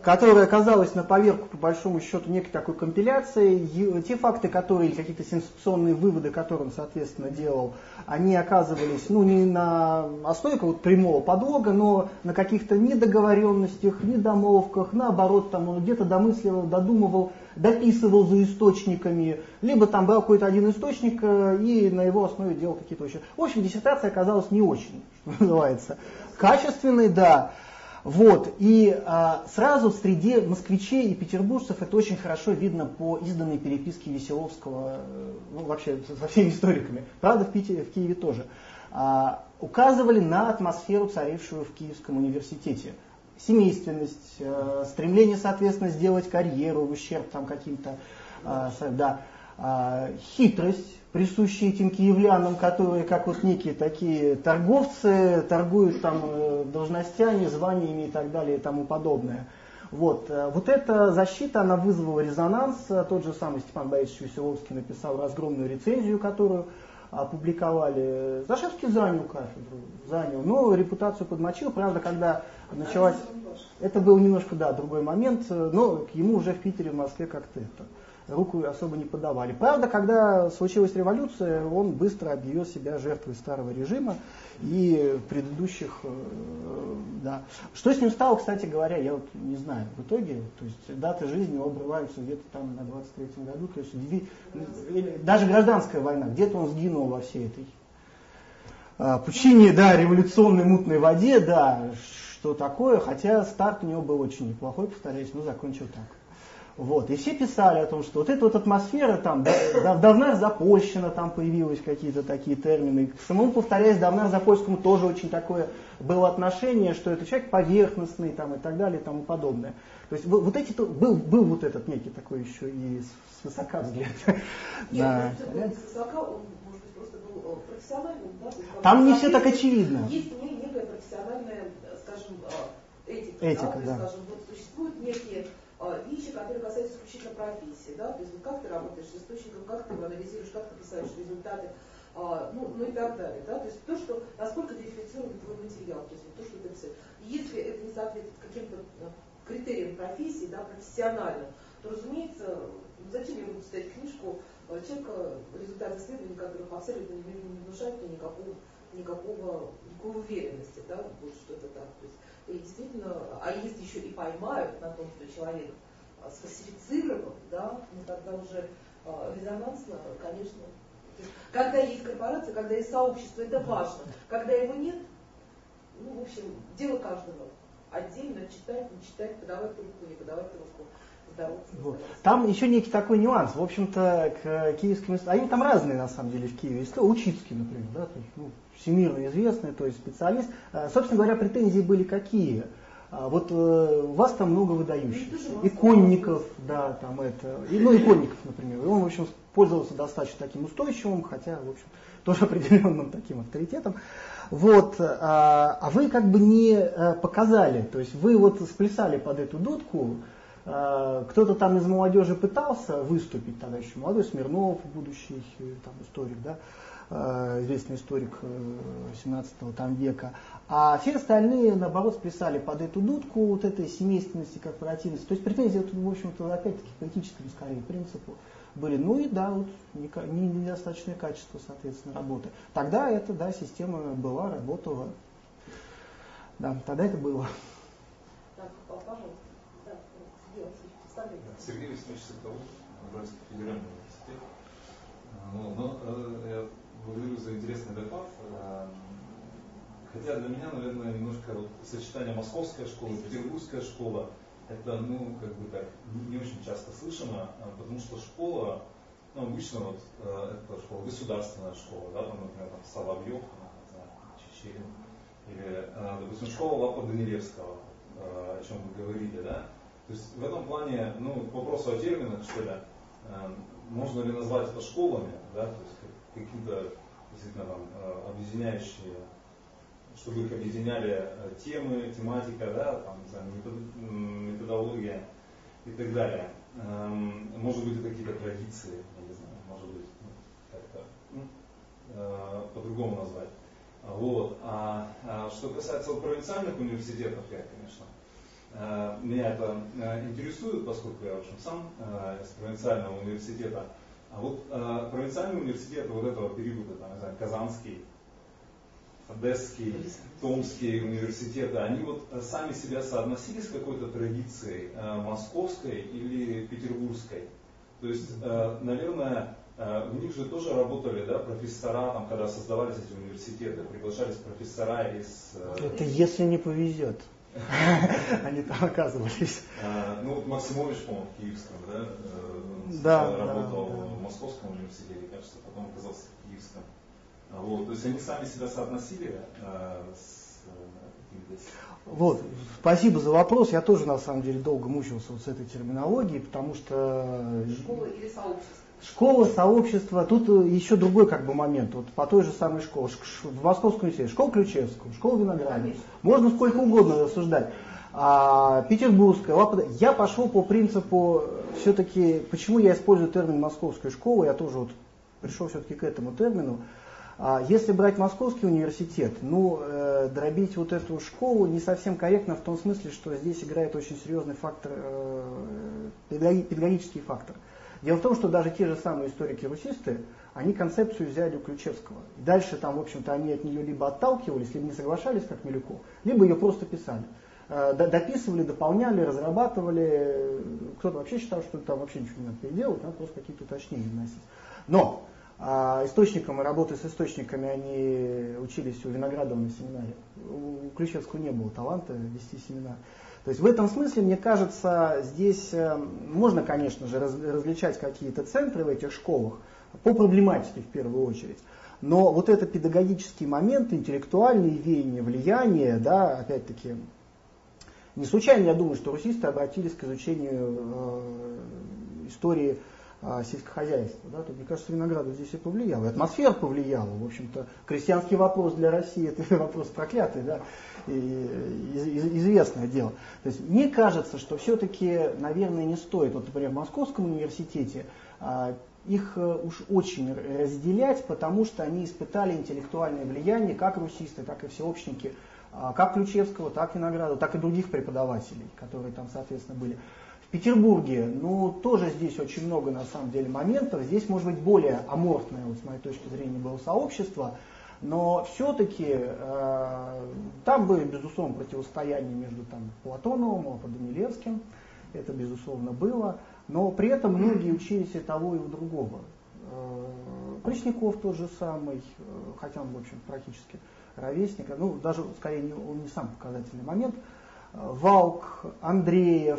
которая оказалась на поверку, по большому счету, некой такой компиляцией. Те факты, которые, или какие-то сенсационные выводы, которые он, соответственно, делал, они оказывались, ну, не на основе какого-то прямого подлога, но на каких-то недоговоренностях, недомолвках, наоборот, там он где-то домысливал, додумывал, дописывал за источниками, либо там брал какой-то один источник и на его основе делал какие-то очень... В общем, диссертация оказалась не очень, что называется, качественной, да. Вот, и а, сразу в среде москвичей и петербуржцев это очень хорошо видно по изданной переписке Веселовского, ну, вообще со всеми историками, правда, в, Питере, в Киеве тоже, а, указывали на атмосферу, царившую в Киевском университете. Семейственность, а, стремление, соответственно, сделать карьеру в ущерб там каким-то, а, да, а, хитрость, присущие этим киевлянам, которые, как вот некие такие торговцы, торгуют там должностями, званиями и так далее и тому подобное. Вот, вот эта защита, она вызвала резонанс. Тот же самый Степан Борисович Веселовский написал разгромную рецензию, которую опубликовали. Зашевский занял кафедру, занял, но репутацию подмочил. Правда, когда началась... Это был немножко, да, другой момент, но к ему уже в Питере, в Москве как-то это... руку особо не подавали. Правда, когда случилась революция, он быстро объявил себя жертвой старого режима и предыдущих, да. Что с ним стало, кстати говоря, я вот не знаю. В итоге, то есть даты жизни его обрываются где-то там на двадцать третьем году, то есть даже гражданская война, где-то он сгинул во всей этой а, пучине, да, революционной мутной воде, да, что такое, хотя старт у него был очень неплохой, повторяюсь, но закончил так. Вот. И все писали о том, что вот эта вот атмосфера, там, давна запольщина, там появились какие-то такие термины. К самому, повторяюсь, давна запольскому тоже очень такое было отношение, что это человек поверхностный, там, и так далее, и тому подобное. То есть вот эти, был, был вот этот некий такой еще и свысока взгляд. Нет, свысока, он, может быть, просто был профессиональным, да? Там не все так очевидно. Есть некая профессиональная, скажем, этика, этика, да? да. Скажем, вот существуют некие вещи, которые касаются исключительно профессии, да, то есть вот как ты работаешь с источником, как ты его анализируешь, как ты писаешь результаты, а, ну, ну и так далее, да, то есть то, что, насколько верифицирован твой материал, то есть вот то, что ты писаешь. Если это не соответствует каким-то критериям профессии, да, профессионально, то, разумеется, зачем я буду читать книжку человека, результаты исследований, которых абсолютно не, не внушают мне никакого, никакого, никакой уверенности, да, вот что-то так, то есть. И действительно, а если еще и поймают на том, что человек а, сфальсифицирован, да, ну тогда уже а, резонансно, конечно. То есть, когда есть корпорация, когда есть сообщество, это важно. Когда его нет, ну, в общем, дело каждого. Отдельно читать, не читать, подавать трубку, не подавать трубку. Вот. Там еще некий такой нюанс. В общем-то, к киевским... Они там разные, на самом деле, в Киеве. Учицкий, например, да, то есть, ну, всемирно известный, то есть специалист. Собственно говоря, претензии были какие? Вот у вас там много выдающихся. Иконников, да, там это... И, ну, Иконников, например. И он, в общем, пользовался достаточно таким устойчивым, хотя, в общем, тоже определенным таким авторитетом. Вот, а, а вы как бы не показали, то есть вы вот сплясали под эту дудку. Кто-то там из молодежи пытался выступить, тогда еще молодой Смирнов, будущий там, историк, да, известный историк семнадцатого там, века, а все остальные, наоборот, сплясали под эту дудку вот этой семейственности, корпоративности. То есть претензии, в общем-то, опять-таки, к политическому, скорее, принципу были. Ну и да, вот недостаточное качество, соответственно, работы. Тогда эта, да, система была, работала. Да, тогда это было. Так, пожалуйста. Сергей Васильевич Соколов, Уральский федеральный университет. Ну, но, э, я благодарю за интересный доклад. Э, хотя для меня, наверное, немножко вот, сочетание московская школа и петербургская школа, это, ну, как бы так, не очень часто слышно, потому что школа, ну, обычно вот, э, это школа, государственная школа, да, там, например, там, Соловьев, Чечерин, или, э, допустим, школа Лапа Данилевского, э, о чем вы говорили, да. То есть в этом плане, ну, к вопросу о терминах, что ли, э, можно ли назвать это школами, да, то есть как, какие-то действительно там э, объединяющие, чтобы их объединяли э, темы, тематика, да, там, не знаю, метод, методология и так далее. Э, может быть, это какие-то традиции, я не знаю, может быть, ну, как-то ну, э, по-другому назвать. Вот. А, а что касается провинциальных университетов, я, конечно, меня это интересует, поскольку я, в общем, сам из провинциального университета. А вот провинциальные университеты вот этого периода, там, не знаю, Казанский, Одесский, Томский университеты, они вот сами себя соотносили с какой-то традицией московской или петербургской? То есть, наверное, у них же тоже работали, да, профессора, там, когда создавались эти университеты, приглашались профессора из... Это если не повезет. Они там оказывались. Ну, вот Максимович, по-моему, в Киевском, да? Да. Работал в Московском университете, кажется, потом оказался в Киевском. Вот, то есть они сами себя соотносили с какими-то... Вот, спасибо за вопрос. Я тоже, на самом деле, долго мучился вот с этой терминологией, потому что... Школа или сообщество? Школа, сообщество, тут еще другой как бы момент, вот по той же самой школе, в Московском университете, школа Ключевского, школа Виноградова, можно сколько угодно рассуждать, а, Петербургская, Лапода. Я пошел по принципу, все-таки, почему я использую термин московская школа, я тоже вот пришел все-таки к этому термину. А, если брать Московский университет, ну, э, дробить вот эту школу не совсем корректно в том смысле, что здесь играет очень серьезный фактор, э, педагогический фактор. Дело в том, что даже те же самые историки-русисты, они концепцию взяли у Ключевского. И дальше там, в общем-то, они от нее либо отталкивались, либо не соглашались, как Милюков, либо ее просто писали. Дописывали, дополняли, разрабатывали. Кто-то вообще считал, что там вообще ничего не надо переделывать, надо просто какие-то уточнения вносить. Но а, источникам и работы с источниками они учились у Виноградова на семинаре. У Ключевского не было таланта вести семинар. То есть в этом смысле, мне кажется, здесь можно, конечно же, различать какие-то центры в этих школах по проблематике в первую очередь. Но вот это педагогический момент, интеллектуальные веяния, влияние, да, опять-таки, не случайно я думаю, что русисты обратились к изучению э, истории э, сельскохозяйства. Да? Тут, мне кажется, Виноградов здесь и повлиял, и атмосфера повлияла. В общем-то, крестьянский вопрос для России – это вопрос проклятый, да? И, и, известное дело. То есть мне кажется, что все-таки, наверное, не стоит, вот, например, в Московском университете, э, их э, уж очень разделять, потому что они испытали интеллектуальное влияние, как русисты, так и всеобщники, как Ключевского, так и Виноградова, так и других преподавателей, которые там, соответственно, были. В Петербурге, ну, тоже здесь очень много, на самом деле, моментов. Здесь, может быть, более аморфное, вот, с моей точки зрения, было сообщество, но все-таки э, там были, безусловно, противостояния между там, Платоновым и Данилевским, это, безусловно, было, но при этом многие учились и того, и у другого. Э, Пресняков тот же самый, э, хотя он, в общем, практически ровесника, ну, даже, скорее, не, он не сам показательный момент, Валк, Андреев,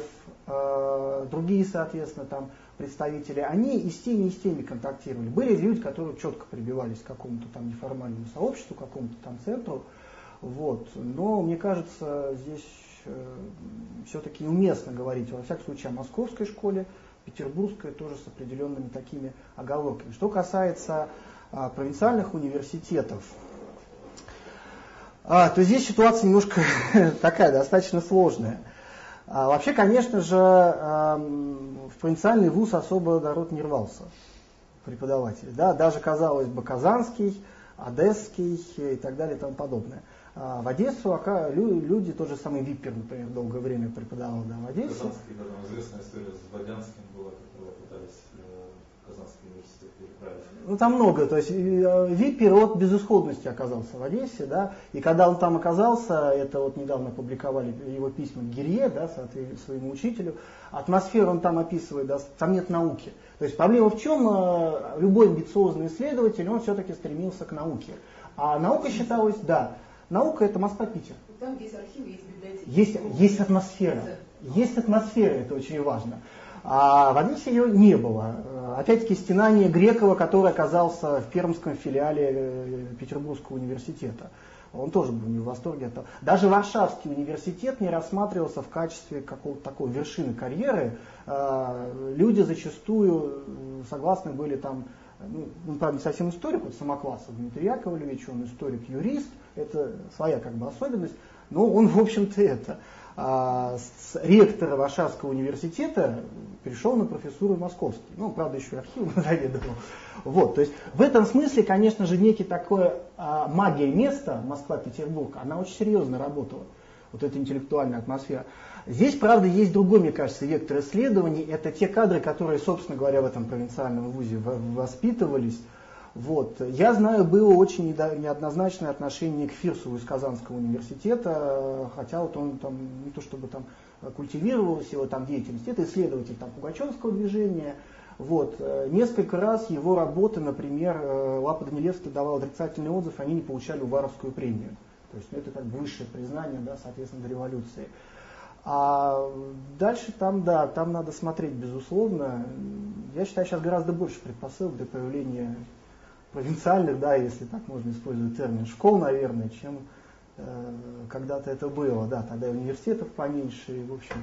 э, другие, соответственно, там представители, они и с теми, и с теми контактировали. Были люди, которые четко прибивались к какому-то там неформальному сообществу, к какому-то там центру, вот. Но, мне кажется, здесь э, все-таки неуместно говорить, во всяком случае, о московской школе, петербургской тоже с определенными такими оговорками. Что касается э, провинциальных университетов, А, то здесь ситуация немножко такая, достаточно сложная. А, вообще, конечно же, а, в провинциальный вуз особо народ не рвался, преподаватели. Да? Даже, казалось бы, Казанский, Одесский и так далее и тому подобное. А в Одессу ака, лю, люди, тот же самый Виппер, например, долгое время преподавал, да, в Одессе. Казанский, да, там известная история с Водянским была, которого пытались в Казанский университет переправить. Ну, там много, то есть Виппер от безысходности оказался в Одессе, да, и когда он там оказался, это вот недавно публиковали его письма Гирье, да, своему учителю, атмосферу он там описывает, да, там нет науки. То есть проблема в чем? Любой амбициозный исследователь, он все-таки стремился к науке. А наука считалась, да, наука это Москва-Питер. Там есть архивы, есть библиотеки. Есть, есть атмосфера, есть атмосфера, это очень важно. А в Одессе ее не было. Опять-таки стенание Грекова, который оказался в пермском филиале Петербургского университета. Он тоже был не в восторге от того. Даже Варшавский университет не рассматривался в качестве какого-то такой вершины карьеры. Люди зачастую согласны были там, ну, правда, не совсем историк, вот Самоквасов Дмитрий Яковлевич, он историк-юрист, это своя как бы особенность, но он, в общем-то, это... с ректора Варшавского университета перешел на профессуру в Московский. Ну, правда, еще и архивом заведовал. Вот, то есть в этом смысле, конечно же, некий такой а, магия места, Москва-Петербург, она очень серьезно работала. вот эта интеллектуальная атмосфера. Здесь, правда, есть другой, мне кажется, вектор исследований. Это те кадры, которые, собственно говоря, в этом провинциальном вузе воспитывались. Вот. Я знаю, было очень неоднозначное отношение к Фирсову из Казанского университета, хотя вот он там не то чтобы там культивировалась его там деятельность, это исследователь там Пугачевского движения. Вот. Несколько раз его работы, например, Лапа Данилевский давал отрицательный отзыв, они не получали Уваровскую премию. То есть ну, это как бы высшее признание, да, соответственно, до революции. А дальше там, да, там надо смотреть, безусловно. Я считаю, сейчас гораздо больше предпосылок для появления провинциальных, да, если так можно использовать термин, школ, наверное, чем э, когда-то это было. Да, тогда и университетов поменьше, и, в общем,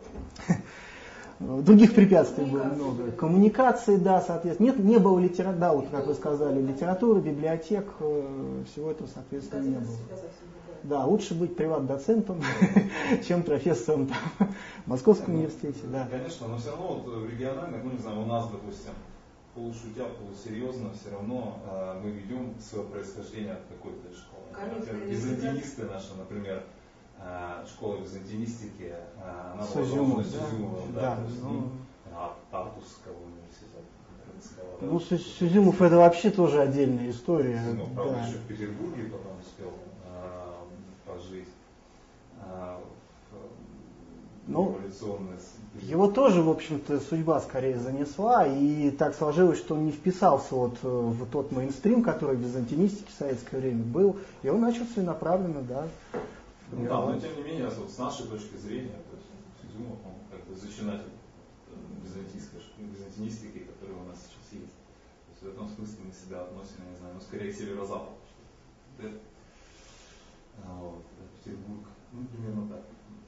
других препятствий было много. Коммуникации, да, соответственно. Нет, не было литературы, да, вот как вы сказали, литературы, библиотек, всего этого, соответственно, не было. Да, лучше быть приват-доцентом, чем профессором там, в Московском университете, да. Конечно, но все равно вот в региональных, ну не знаю, у нас, допустим, полушутя, полусерьезно, все равно э, мы ведем свое происхождение от какой-то школы. Например, византинисты наши, например, э, школа византинистики, э, она была Сузюмов, с Сузюмовым, да, да, то есть, ну, ну, от Тартусского университета. Ну, Сузюмов это вообще тоже отдельная история. Ну, правда, да. еще в Петербурге потом успел э, пожить. Э, в ну, революционной... Его тоже, в общем-то, судьба скорее занесла, и так сложилось, что он не вписался вот в тот мейнстрим, который в византинистике в советское время был, и он начал целенаправленно, да. Ну, да, но тем не менее, вот с нашей точки зрения, то есть Сузюмов, он как бы зачинатель византийской византинистики, которая у нас сейчас есть. То есть в этом смысле мы себя относим, я не знаю, ну скорее к северо-западу. Да? А, вот, Петербург, ну примерно так.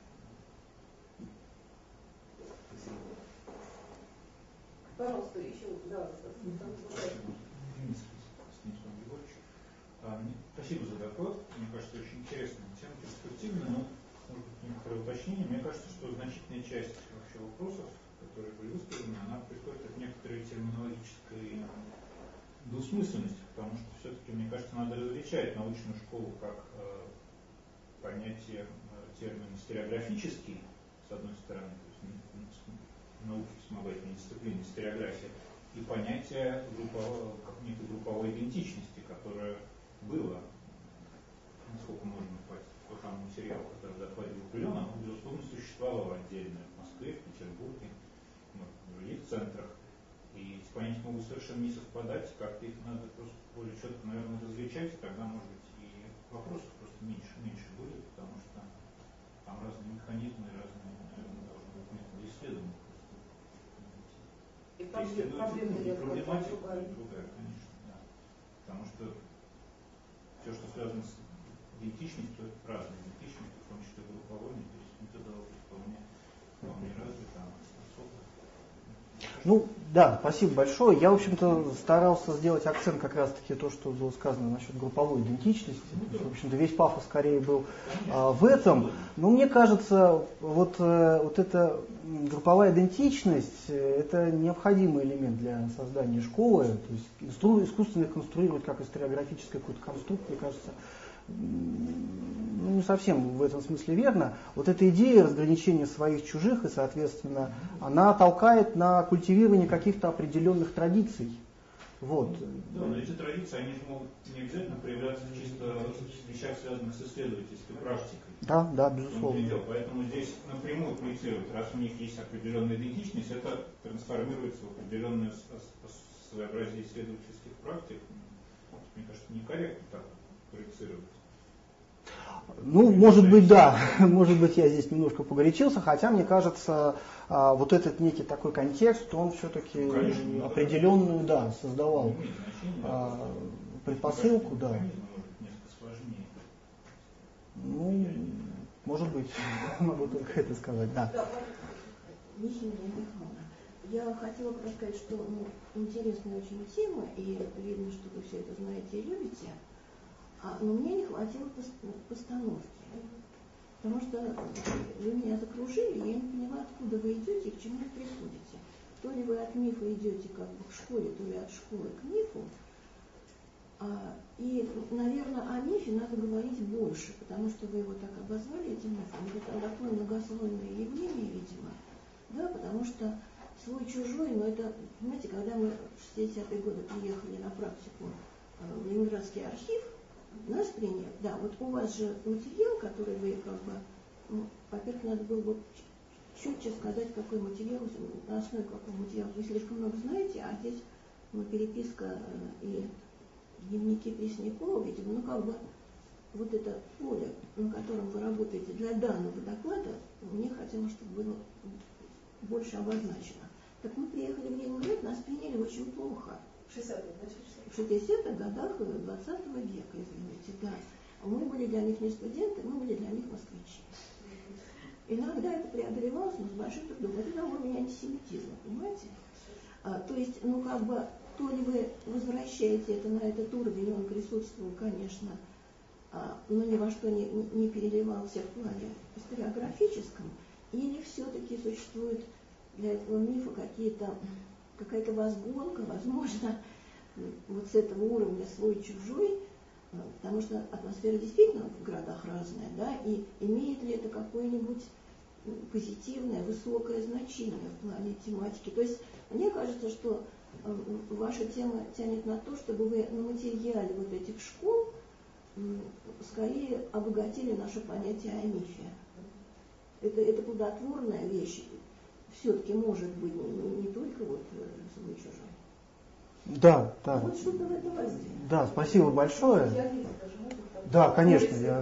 Пожалуйста, еще, да, Спасибо за доклад. Мне кажется, очень интересная тема, перспективная, но, может быть, некоторые уточнения. Мне кажется, что значительная часть вообще вопросов, которые были высказаны, она приходит от некоторой терминологической двусмысленности, потому что все-таки, мне кажется, надо различать научную школу как э, понятие, э, термин стереографический, с одной стороны, то есть науки вспомогательной дисциплины, стереография, и понятие группового, как некой групповой идентичности, которая была, насколько можно по, по тому материалу, который докладывал Пулен, она, безусловно, существовала отдельно в Москве, в Петербурге, в других центрах. И эти понятия могут совершенно не совпадать, как-то их надо просто более четко, наверное, различать, и тогда, может быть, и вопросов просто меньше, меньше будет, потому что там разные механизмы, разные, наверное, должны быть методы исследования. И проблема проблематика другая, конечно, да. Потому что все, что связано с идентичностью, это разная идентичность, в том числе групповой, то есть методология вполне, вполне развита, особо. Ну, да, спасибо большое. Я, в общем-то, старался сделать акцент как раз-таки то, что было сказано насчет групповой идентичности. В общем-то, весь пафос скорее был а, в этом. Но мне кажется, вот, а, вот эта групповая идентичность – это необходимый элемент для создания школы. То есть инстру, искусственно конструировать как историографический какой-то конструкт, мне кажется, ну, не совсем в этом смысле верно. Вот эта идея разграничения своих чужих, и, соответственно, она толкает на культивирование каких-то определенных традиций. Вот. Да, но эти традиции, они же могут не обязательно проявляться чисто в вещах, связанных с исследовательской практикой. Да, да, безусловно. Поэтому здесь напрямую проецировать, раз у них есть определенная идентичность, это трансформируется в определенное своеобразие исследовательских практик. Мне кажется, некорректно так проецировать. Ну, может быть, да, может быть, я здесь немножко погорячился, хотя, мне кажется, вот этот некий такой контекст, он все-таки ну, определенную, да, создавал а, предпосылку, да. Ну, может быть, могу только это сказать, да. Я хотела бы сказать, что ну, интересная очень тема, и видно, что вы все это знаете и любите. А, но мне не хватило постановки, потому что вы меня закружили, я не поняла, откуда вы идете и к чему вы приходите. То ли вы от мифа идете как бы к школе, то ли от школы к мифу. А, и, наверное, о мифе надо говорить больше, потому что вы его так обозвали, этим мифом. Это такое многослойное явление, видимо, да, потому что свой-чужой, но это, знаете, когда мы в шестидесятые годы приехали на практику в Ленинградский архив, нас приняли, да, вот у вас же материал, который вы как бы, ну, во-первых, надо было бы четче сказать, какой материал, на основе какого материала вы слишком много знаете, а здесь ну, переписка и дневники Преснякова, видимо, ну как бы вот это поле, на котором вы работаете для данного доклада, мне хотелось, чтобы было больше обозначено. Так мы приехали в Ленинград, нас приняли очень плохо. В шестидесятых, да? В шестидесятых годах двадцатого века, извините, да. Мы были для них не студенты, мы были для них москвичи. Иногда это преодолевалось, но с большим трудом. Это на уровне антисемитизма, понимаете? А, то есть, ну как бы, то ли вы возвращаете это на этот уровень, он присутствовал, конечно, а, но ни во что не, не переливался в плане историографическом, или все-таки существует для этого мифа какие-то, какая-то возгонка, возможно, вот с этого уровня свой-чужой, потому что атмосфера действительно в городах разная, да, и имеет ли это какое-нибудь позитивное, высокое значение в плане тематики. То есть мне кажется, что ваша тема тянет на то, чтобы вы на материале вот этих школ скорее обогатили наше понятие о мифе. Это, это плодотворная вещь, все-таки может быть не, не только вот свой-чужой. Да, да. Вот что-то в этом роде. Да, спасибо большое. Да, конечно. Я...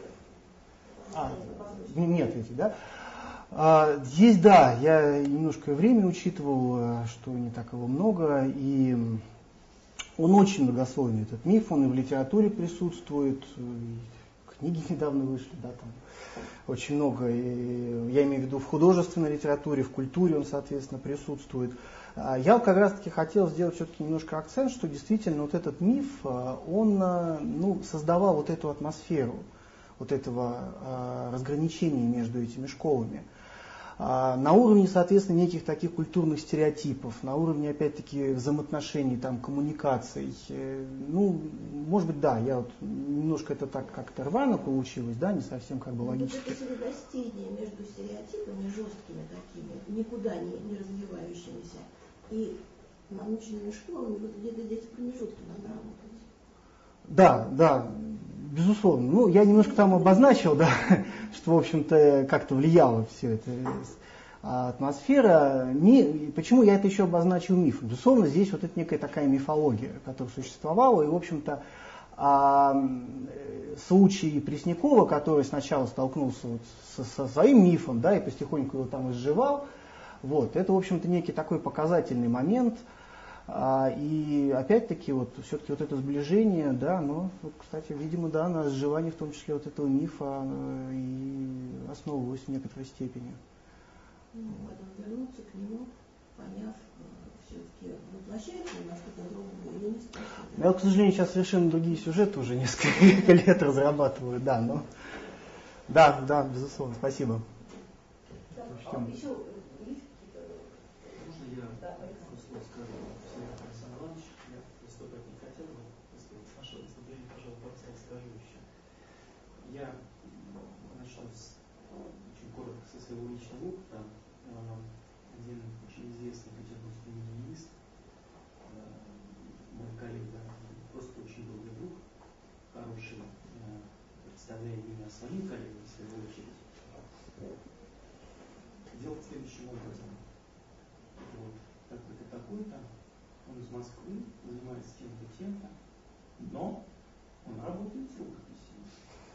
А, не ответить, да? А, здесь, да, я немножко время учитывал, что не так его много, и он очень многослойный, этот миф, он и в литературе присутствует, и книги недавно вышли, да, там очень много, и, я имею в виду в художественной литературе, в культуре он, соответственно, присутствует. Я как раз-таки хотел сделать все-таки немножко акцент, что действительно вот этот миф, он ну, создавал вот эту атмосферу, вот этого а, разграничения между этими школами. А, на уровне, соответственно, неких таких культурных стереотипов, на уровне, опять-таки, взаимоотношений, там, коммуникаций. Э, ну, может быть, да, я вот немножко это так как-то рвано получилось, да, не совсем как бы логически. Вот это средостение между стереотипами жесткими такими, никуда не, не развивающимися, и научными школами, вот где-то здесь промежутки надо работать. Да, да, безусловно. Ну, я немножко там обозначил, да, что, в общем-то, как-то влияло все это атмосфера. Не, почему я это еще обозначил мифом? Безусловно, здесь вот это некая такая мифология, которая существовала, и, в общем-то, а, случай Преснякова, который сначала столкнулся вот со, со своим мифом, да, и потихоньку его там изживал, вот, это, в общем-то, некий такой показательный момент. А, и опять-таки, вот, все-таки вот это сближение, да, но, вот, кстати, видимо, да, на сживании в том числе вот этого мифа и основывалось в некоторой степени. Ну, потом вернуться к нему, поняв, все-таки воплощается на что-то другое или не способен. Я, к сожалению, сейчас совершенно другие сюжеты уже несколько лет разрабатываю, да, но... Да, да, безусловно, спасибо. Да, а еще есть Можно я пару слов скажу? Александр Иванович, я выступать не хотел, но после вашего выступления, пожалуй, пару слов скажу еще. Я начну с, очень коротко со своего личного опыта. Один очень известный петербургский медиинист, мой коллега, просто очень добрый друг, хороший, представляя меня своим коллегам, в свою очередь, делал следующим образом. Вот, так-то такой-то, он из Москвы, занимается тем-то, тем-то, но он работает с рукописью.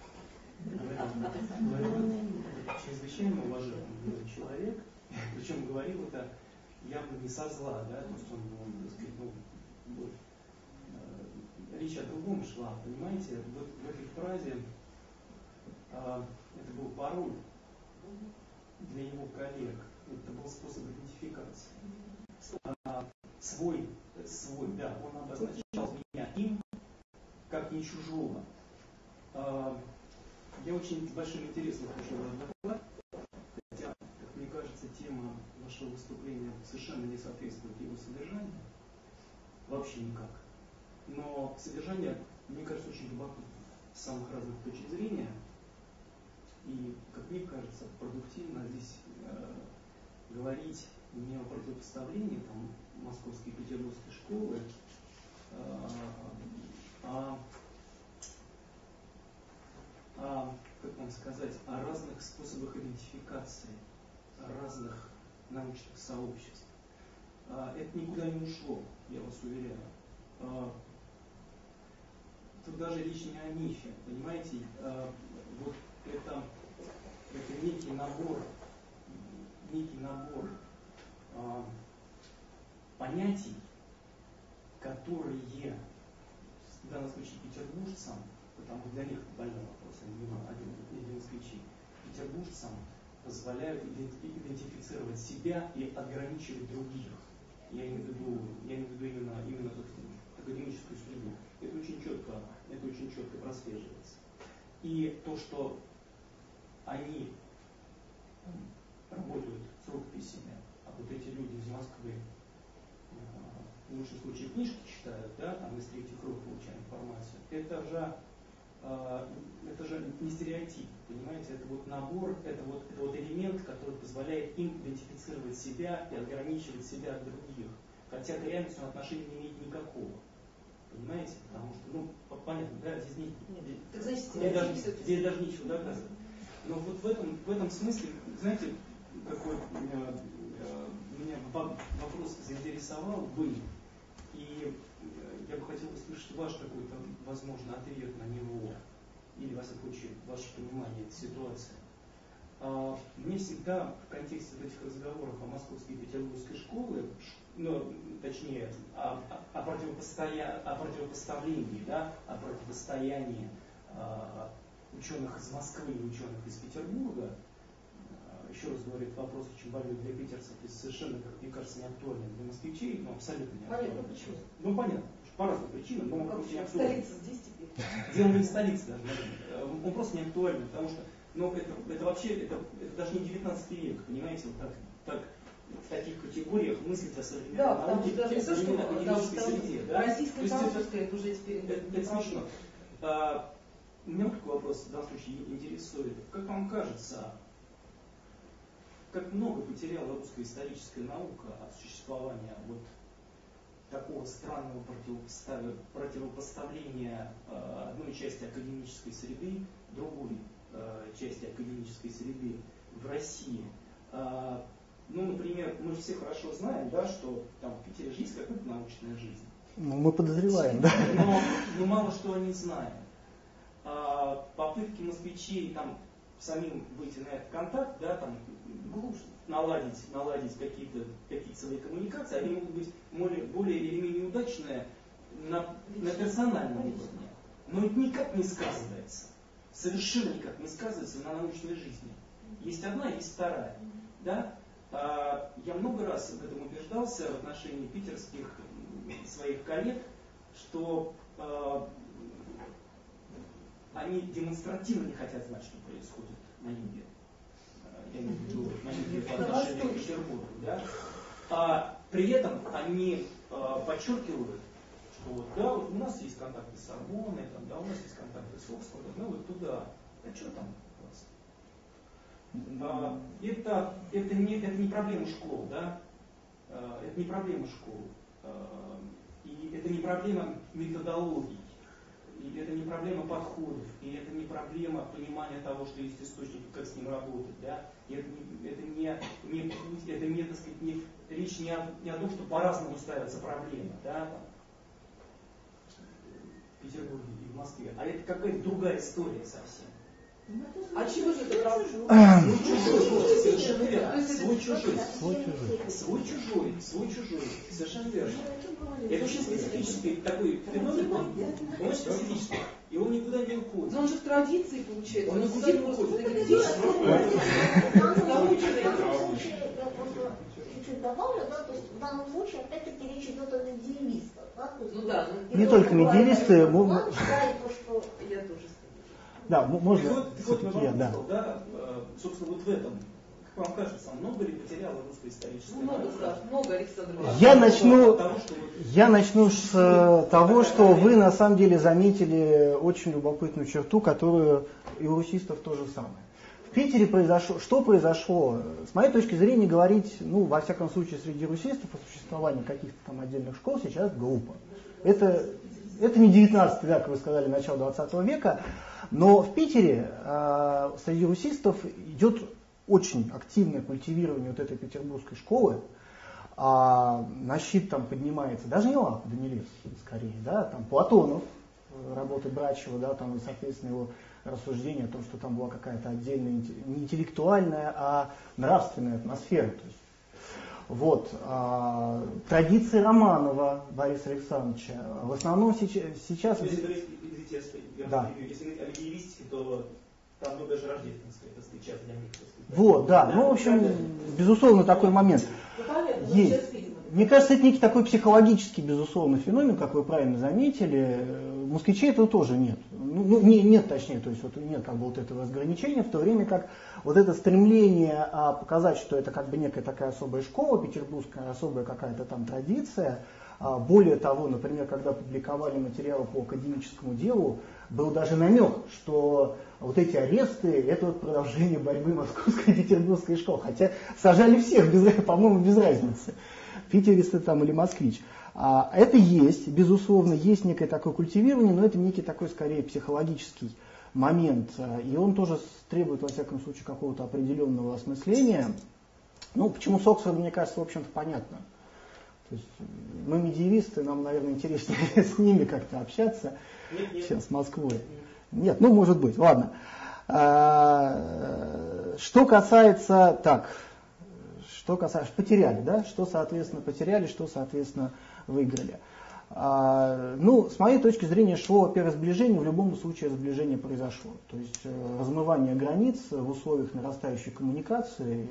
Чрезвычайно уважаемый человек, причем говорил это явно не со зла, да, то есть он, он так сказать, ну, вот, э, речь о другом шла, понимаете, вот в этой фразе э, это был пароль для его коллег, это был способ идентификации. А, свой, свой, да, он обозначал меня им, как не чужого. А, я очень с большим интересом слушал ваш доклад, хотя, как мне кажется, тема вашего выступления совершенно не соответствует его содержанию, вообще никак. но содержание, мне кажется, очень любопытно с самых разных точек зрения. И, как мне кажется, продуктивно здесь э, говорить не о противопоставлении там, московской и петербургской школы, э, а, а, как вам сказать, о разных способах идентификации, о разных научных сообществ. Э, это никуда не ушло, я вас уверяю. Э, тут даже речь не о мифе, понимаете? Э, вот это, это некий набор, некий набор э, понятий, которые в данном случае петербуржцам, потому что для них больной вопрос, они не москвичи, петербуржцам позволяют идентифицировать себя и ограничивать других. Я имею в виду, я имею в виду именно, именно академическую среду. Это очень четко, это очень четко прослеживается. И то, что они работают с рукописями, а вот эти люди из Москвы в лучшем случае книжки читают, да, там из третьих рук получаем информацию, это же, э, это же не стереотип, понимаете, это вот набор, это вот, это вот элемент, который позволяет им идентифицировать себя и ограничивать себя от других, хотя к реальности он отношения не имеет никакого. Понимаете? Потому что, ну, понятно, да, здесь, не, так, значит, здесь, даже, здесь даже нечего доказывать. Но вот в этом, в этом смысле, знаете, какой э, э, меня вопрос заинтересовал бы, и я бы хотел услышать ваш какой-то, возможно, ответ на него, или, во всяком случае, ваше понимание этой ситуации. А, мне всегда в контексте вот этих разговоров о московской и петербургской школе, ну, точнее, о, о, противопостоя... о противопоставлении, да, о противостоянии а, ученых из Москвы и ученых из Петербурга, а, еще раз говорю, этот вопрос очень больной для питерцев и совершенно, как мне кажется, не актуальный для москвичей, но абсолютно не актуальный. Понятно, почему? Ну, понятно, по разным причинам, но он не актуальный. Столица здесь теперь. Дело не в столице даже, он просто не актуальный, потому что ну, это, это вообще, это, это даже не девятнадцатый век, понимаете, вот так, так в таких категориях мыслить о современной да, науке, даже не то, что академической среде. Да? Российская и французская, это уже теперь это, это, это смешно. А, меня такой вопрос в данном случае интересует. Как вам кажется, как много потеряла русская историческая наука от существования вот такого странного противопоставления э, одной части академической среды другой э, части академической среды в России? Э, ну, например, мы же все хорошо знаем, да, что там в Питере же есть какая-то научная жизнь. Ну, мы подозреваем, да. Но, но мало что они знают. А, попытки москвичей там самим выйти на этот контакт, да, там глубже наладить, наладить какие-то какие свои коммуникации, они могут быть более, более или менее удачные на, на персональном уровне. Но это никак не сказывается. Совершенно никак не сказывается на научной жизни. Есть одна, есть вторая. Да? А, я много раз в этом убеждался в отношении питерских своих коллег, что а, они демонстративно не хотят знать, что происходит на юге. Я имею в виду на юге по отношению к Петербургу. Да? А при этом они а, подчеркивают, что вот, да, вот у нас есть контакты с Сорбонной, там, да, у нас есть контакты с Оксфордом, ну вот туда. А что там у вас? А, это, это, не, это не проблема школ, да? А, это не проблема школ. А, и это не проблема методологии. И это не проблема подходов, и это не проблема понимания того, что есть источник, как с ним работать. Да? И это не, это не, не, это не, так сказать, не, речь не о, не о том, что по-разному ставятся проблемы, да, там, в Петербурге и в Москве, а это какая-то другая история совсем. А чего же это правда? Свой чужой, совершенно верно. Свой чужой. Свой чужой. Свой чужой, свой чужой. Совершенно верно. Это очень специфический такой феномен, он очень специфический. И он никуда не уходит. Но он же в традиции получается. Он никуда не уходит. Чуть-чуть добавлю, да, то есть в данном случае опять-таки речь идет о медиевистах. Да, то есть, ну да. Не только медиевисты. Он считает, что я тоже. Да, можно. Так вот, так вот, я, да. да, собственно, вот в этом вам кажется, много ли потеряла русская историческая Много, наука? Саш, много, Александр Иванович. Я начну, Того, что вот- я начну с э, того, что вы на самом деле заметили очень любопытную черту, которую и у русистов то же самое. В Питере произошло, что произошло? С моей точки зрения, говорить, ну, во всяком случае, среди русистов о существовании каких-то там отдельных школ сейчас глупо. Это, это не девятнадцатый век, как вы сказали, начало двадцатого века, но в Питере э, среди русистов идет очень активное культивирование вот этой петербургской школы. А на щит там поднимается, даже не Лапа, Данилевский, скорее, да, там Платонов, работы Брачева, да, там, и, соответственно, его рассуждение о том, что там была какая-то отдельная, не интеллектуальная, а нравственная атмосфера. То есть, вот, а, традиции Романова Бориса Александровича, в основном сейчас... сейчас... Если говорить, извините, я да. если говорить о медиевистике, то там много даже рождественская, это встреча для них. Вот, да, ну, в общем, безусловно, такой момент есть. Мне кажется, это некий такой психологический, безусловно, феномен, как вы правильно заметили. Москвичей этого тоже нет. Ну, не, нет, точнее, то есть вот нет как бы вот этого разграничения, в то время как вот это стремление а, показать, что это как бы некая такая особая школа, петербургская, особая какая-то там традиция. А, более того, например, когда публиковали материалы по академическому делу, был даже намек, что вот эти аресты – это вот продолжение борьбы московской и петербургской школы. Хотя сажали всех, без, по-моему, без разницы, питерец ты там или москвич. А, это есть, безусловно, есть некое такое культивирование, но это некий такой, скорее, психологический момент. И он тоже требует, во всяком случае, какого-то определенного осмысления. Ну, почему с Оксфордом, мне кажется, в общем-то, понятно. То есть мы медиевисты, нам, наверное, интереснее с ними как-то общаться, нет, нет. чем с Москвой. Нет, ну, может быть, ладно. А, что касается, так, что касается, потеряли, да, что, соответственно, потеряли, что, соответственно, выиграли. А, ну, с моей точки зрения, шло, во-первых, сближение, в любом случае сближение произошло. То есть размывание границ в условиях нарастающей коммуникации,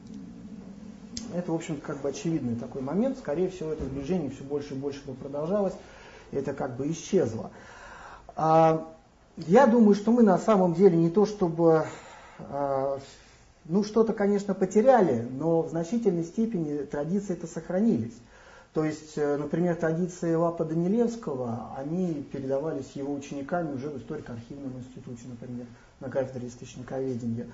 это, в общем-то, как бы очевидный такой момент. Скорее всего, это сближение все больше и больше продолжалось, и это как бы исчезло. А, я думаю, что мы на самом деле не то чтобы, а, ну, что-то, конечно, потеряли, но в значительной степени традиции-то сохранились. То есть, например, традиции Лапа Данилевского, они передавались его учениками уже в историко-архивном институте, например, на кафедре источниковедения.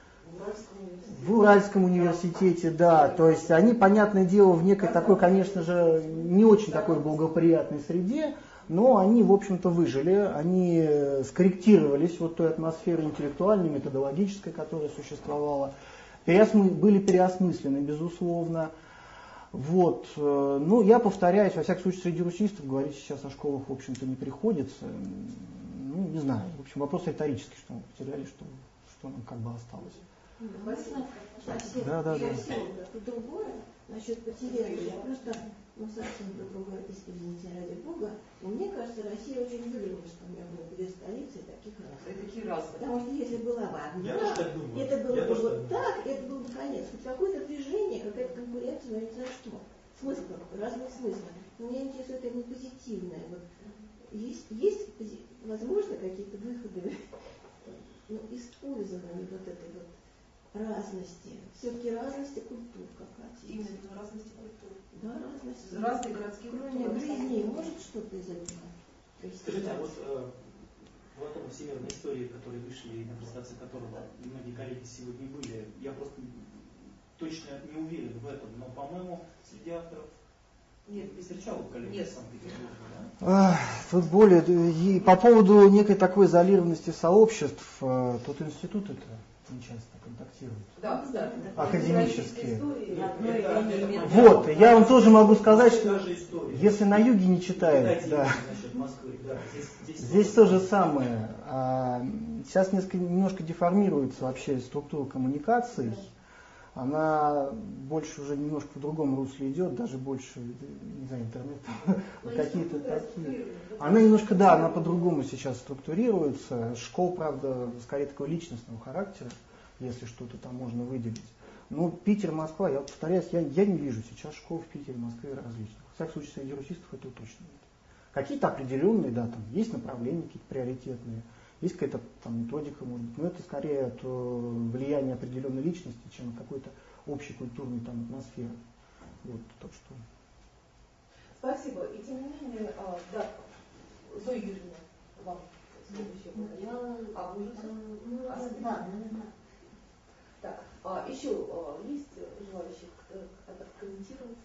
В Уральском университете, да, то есть они, понятное дело, в некой такой, конечно же, не очень такой благоприятной среде, но они, в общем-то, выжили, они скорректировались вот той атмосферы интеллектуальной, методологической, которая существовала, переосмы... были переосмыслены, безусловно. Вот, ну, я повторяюсь, во всяком случае, среди русистов говорить сейчас о школах, в общем-то, не приходится, ну, не знаю, в общем, вопрос риторический, что мы потеряли, что, что нам как бы осталось. Можно совсем да, да, да. другое насчет потеряли. Я просто, ну, совсем другое, извините, ради Бога. Но мне кажется, Россия очень выиграла, что у меня было две столицы таких разных. Такие разные. Потому что если была бы одна, Я тоже так думаю. это было Я бы тоже вот так, так, это был бы конец. Хоть какое-то движение, какая-то конкуренция, но не знаю что. Смысл, разные смыслы. Но меня интересует именно позитивное. Вот есть, есть возможно, какие-то выходы, ну, использование вот этой вот разности, все-таки разности культур какая-то. Именно разности культур. Да, разности. Разные городские Кроме культуры. грязней, может что-то из этого? Скажите, а вот э, Платон всемирной истории, которые вышли, на презентации которого многие коллеги сегодня были, я просто точно не уверен в этом, но, по-моему, среди авторов нет, не встречал коллеги из Санкт-Петербурга, да? Тут более, и по поводу некой такой изолированности сообществ, тот институт это не часто контактирует. Да, да. Академические. Истории, вот, я вам тоже могу сказать, что история. если на юге не читают, да, Москвы, да, здесь, здесь, здесь то же самое. А, сейчас несколько, немножко деформируется вообще структура коммуникаций. Она больше уже немножко в другом русле идет, даже больше, не знаю, интернет, какие-то такие. Она немножко, да, она по-другому сейчас структурируется. Школ, правда, скорее такого личностного характера, если что-то там можно выделить. Ну, Питер, Москва, я повторяюсь, я, я не вижу сейчас школ в Питере, Москве различных. В всяком случае, среди русистов этого точно нет. Какие-то определенные, да, там есть направления какие-то приоритетные, Есть какая-то там методика, может быть, но это скорее от влияния определенной личности, чем какой-то общей культурной там атмосферы. Вот, так что. Спасибо. И тем не менее, а, да, Зоя Юрьевна, вам следующее. Я, а вы уже? Ну, А, да, наверное. Так, а, еще а, есть желающие комментировать?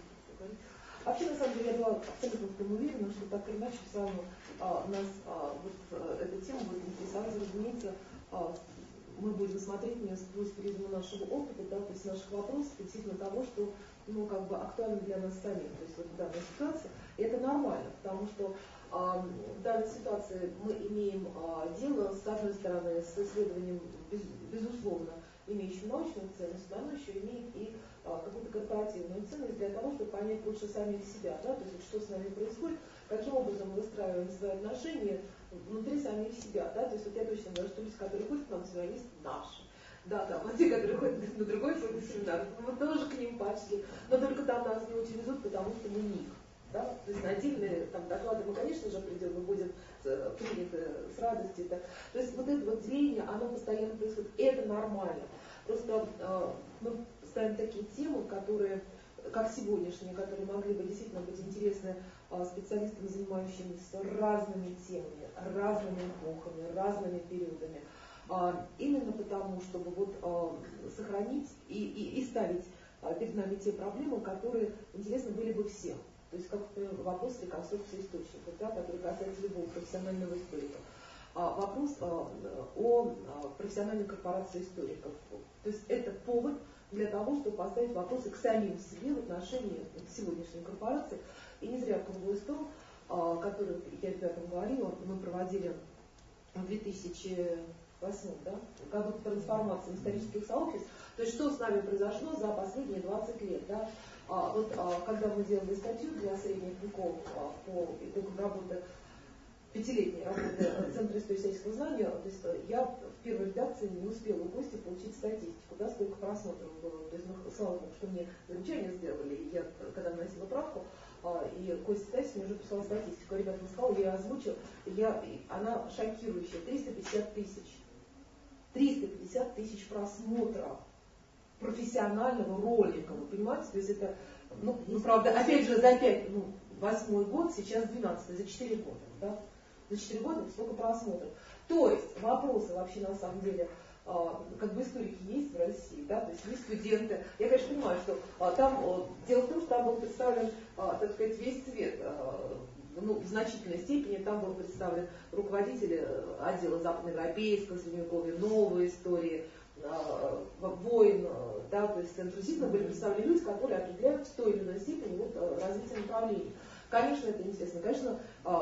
Вообще, на самом деле, я была абсолютно в том уверена, что так или иначе все равно а, нас а, вот, а, эта тема будет интересовать, разумеется, а, мы будем смотреть на нее сквозь призму нашего опыта, да, то есть наших вопросов, действительно того, что ну, как бы актуально для нас самих, то есть вот в данной ситуации. И это нормально, потому что а, в данной ситуации мы имеем а, дело, с одной стороны, с исследованием, без, безусловно, имеющим научную ценность, но оно еще имеет и а, какую-то корпоративную ценность для того, чтобы понять лучше самих себя, да, то есть вот, что с нами происходит, каким образом мы выстраиваем свои отношения внутри самих себя, да, то есть вот я точно знаю, что люди, которые ходят к нам, семинаристы наши, да, там, а те, которые ходят на другой фотосеминар, мы тоже к ним пошли, но только там нас не очень везут, потому что мы них, да, то есть на отдельные там доклады мы, конечно же, придем, мы будем приняты с радостью, да. То есть вот это вот деление, оно постоянно происходит, это нормально, просто э, мы ставим такие темы, которые, как сегодняшние, которые могли бы действительно быть интересны э, специалистам, занимающимся разными темами, разными эпохами, разными периодами. А, именно потому, чтобы вот, а, сохранить и, и, и ставить а, перед нами те проблемы, которые интересны были бы всем. То есть, как, например, вопрос реконструкции источников, да, который касается любого профессионального историка. А, вопрос а, о а, профессиональной корпорации историков. То есть это повод для того, чтобы поставить вопросы к самим себе в отношении сегодняшней корпорации. И не зря круглый стол, а, который я ребятам говорила, мы проводили в две тысячи восьмом, да, году трансформации исторических сообществ. То есть что с нами произошло за последние двадцать лет. Да? А, вот, а, когда мы делали статью для средних веков а, по итогам работы, пятилетней работы Центра исторического знания, то есть я в первой редакции не успела у Кости получить статистику, да, сколько просмотров было. То есть, ну, слава богу, что мне замечание сделали, и я, когда носила правку, и Костя Тайс мне уже прислала статистику. Ребята сказала, я ее озвучила, я, она шокирующая, триста пятьдесят тысяч. триста пятьдесят тысяч просмотров профессионального ролика, вы понимаете? То есть это, ну, ну правда, опять же, за пять, ну, восьмой год, сейчас двенадцатый, за четыре года, да? За четыре года столько просмотров. То есть вопросы вообще на самом деле, а, как бы историки есть в России, да, то есть есть студенты. Я, конечно, понимаю, что а, там, а, дело в том, что там был представлен, а, так сказать, весь цвет, а, ну, в значительной степени там был представлен руководитель отдела западноевропейского средневековья, новой истории, войн, да, то есть центр действительно были представлены люди, которые определяют в той или иной степени вот, развитие направлений. Конечно, это интересно. Конечно,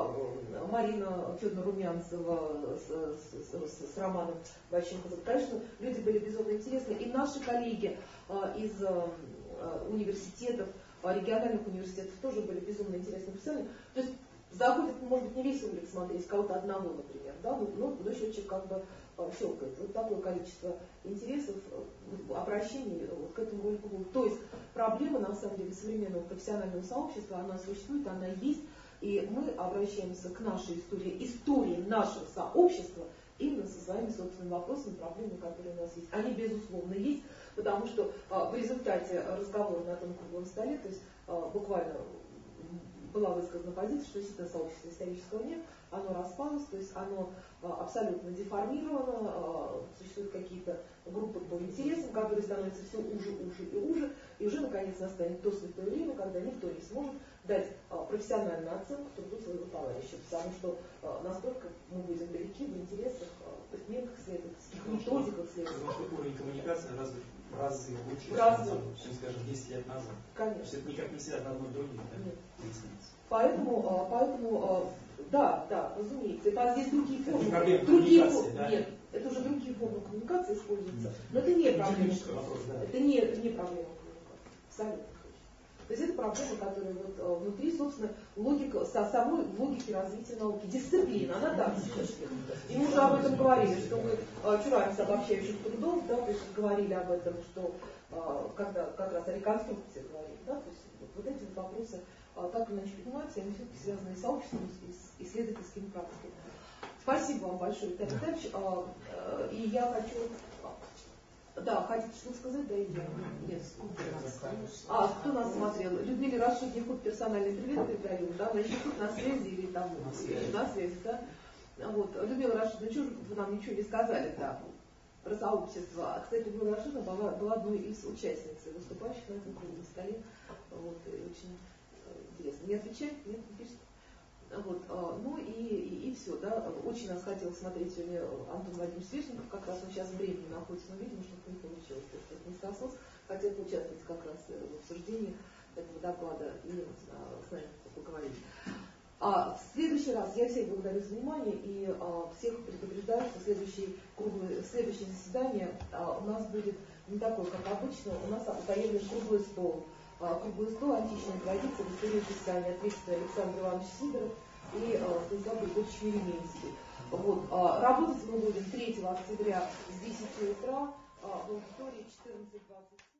Марина Федоровна Румянцева с, с, с, с Романом Ващенко, конечно, люди были безумно интересны. И наши коллеги из университетов, региональных университетов тоже были безумно интересны профессионально. То есть заходит, может быть, не весь ролик смотреть, кого-то одного, например, да, но, но счетчик как бы щелкает. Вот такое количество интересов, обращений вот к этому ролику. То есть проблема, на самом деле, современного профессионального сообщества, она существует, она есть, и мы обращаемся к нашей истории, истории нашего сообщества, именно со своими собственными вопросами, проблемами, которые у нас есть. Они, безусловно, есть, потому что а, в результате разговора на том круглом столе, то есть а, буквально была высказана позиция, что действительно сообщества исторического нет, оно распалось, то есть оно а, абсолютно деформировано, а, существуют какие-то группы по интересам, которые становятся все уже, уже и уже, и уже наконец настанет то святое время, когда никто не сможет дать а, профессиональную оценку труду своего товарища, потому что а, настолько мы будем далеки в интересах, а, то есть методах исследовательских, методиках исследовательских. Потому что уровень коммуникации разве в разы лучше, разы. чем, скажем, десять лет назад. Конечно. Это никак не связано одно с другим, да? Нет. Поясница. Поэтому, поэтому, да, да, разумеется. Это здесь другие формы. Это другие формы. Да? Нет, это уже другие формы коммуникации используются. Но это не проблема. Вопрос, да. Это не, не проблема коммуникации. Абсолютно. То есть это проблема, которая вот внутри, собственно, логика, со самой логики развития науки. Дисциплина, она так существует. И мы уже об этом говорили, что мы чураемся обобщающих трудов, да, то есть говорили об этом, что когда как раз о реконструкции говорили, да, то есть вот, вот эти вот вопросы так или иначе поднимаются, и они все-таки связаны с сообществом, и с исследовательскими практиками. Спасибо вам большое, Виталий Витальевич. А, а, и я хочу... Да, хотите что сказать? Да, я. Нет. А, кто нас смотрел? Людмиле Рашиднику персональный привет передаю, да, значит, тут на связи или там на связи, на связи, да. Вот, Людмила Рашидовна, ну, что вы нам ничего не сказали, да, про сообщество. А, кстати, Людмила Рашидовна была, была одной из участниц, выступающих на этом круглом столе. Вот, и очень интересно. Не отвечает? Нет, не пишет. Вот, ну и, и, и все, да. Очень нас хотел смотреть сегодня Антон Владимирович Свешников, как раз он сейчас времени находится, но видимо, что не получилось. То есть низкосос хотел поучаствовать как раз в обсуждении этого доклада и а, с нами поговорить. А в следующий раз я всех благодарю за внимание и а, всех предупреждаю, что следующий круглый, следующее заседание а, у нас будет не такое, как обычно. У нас появится круглый стол. Круглый стол, античная традиция, в истории писания, ответственный Александр Иванович Сидоров и Станислав Григорьевич Еременский. Вот. Работать мы будем третьего октября с десяти утра в аудитории четырнадцать двадцать.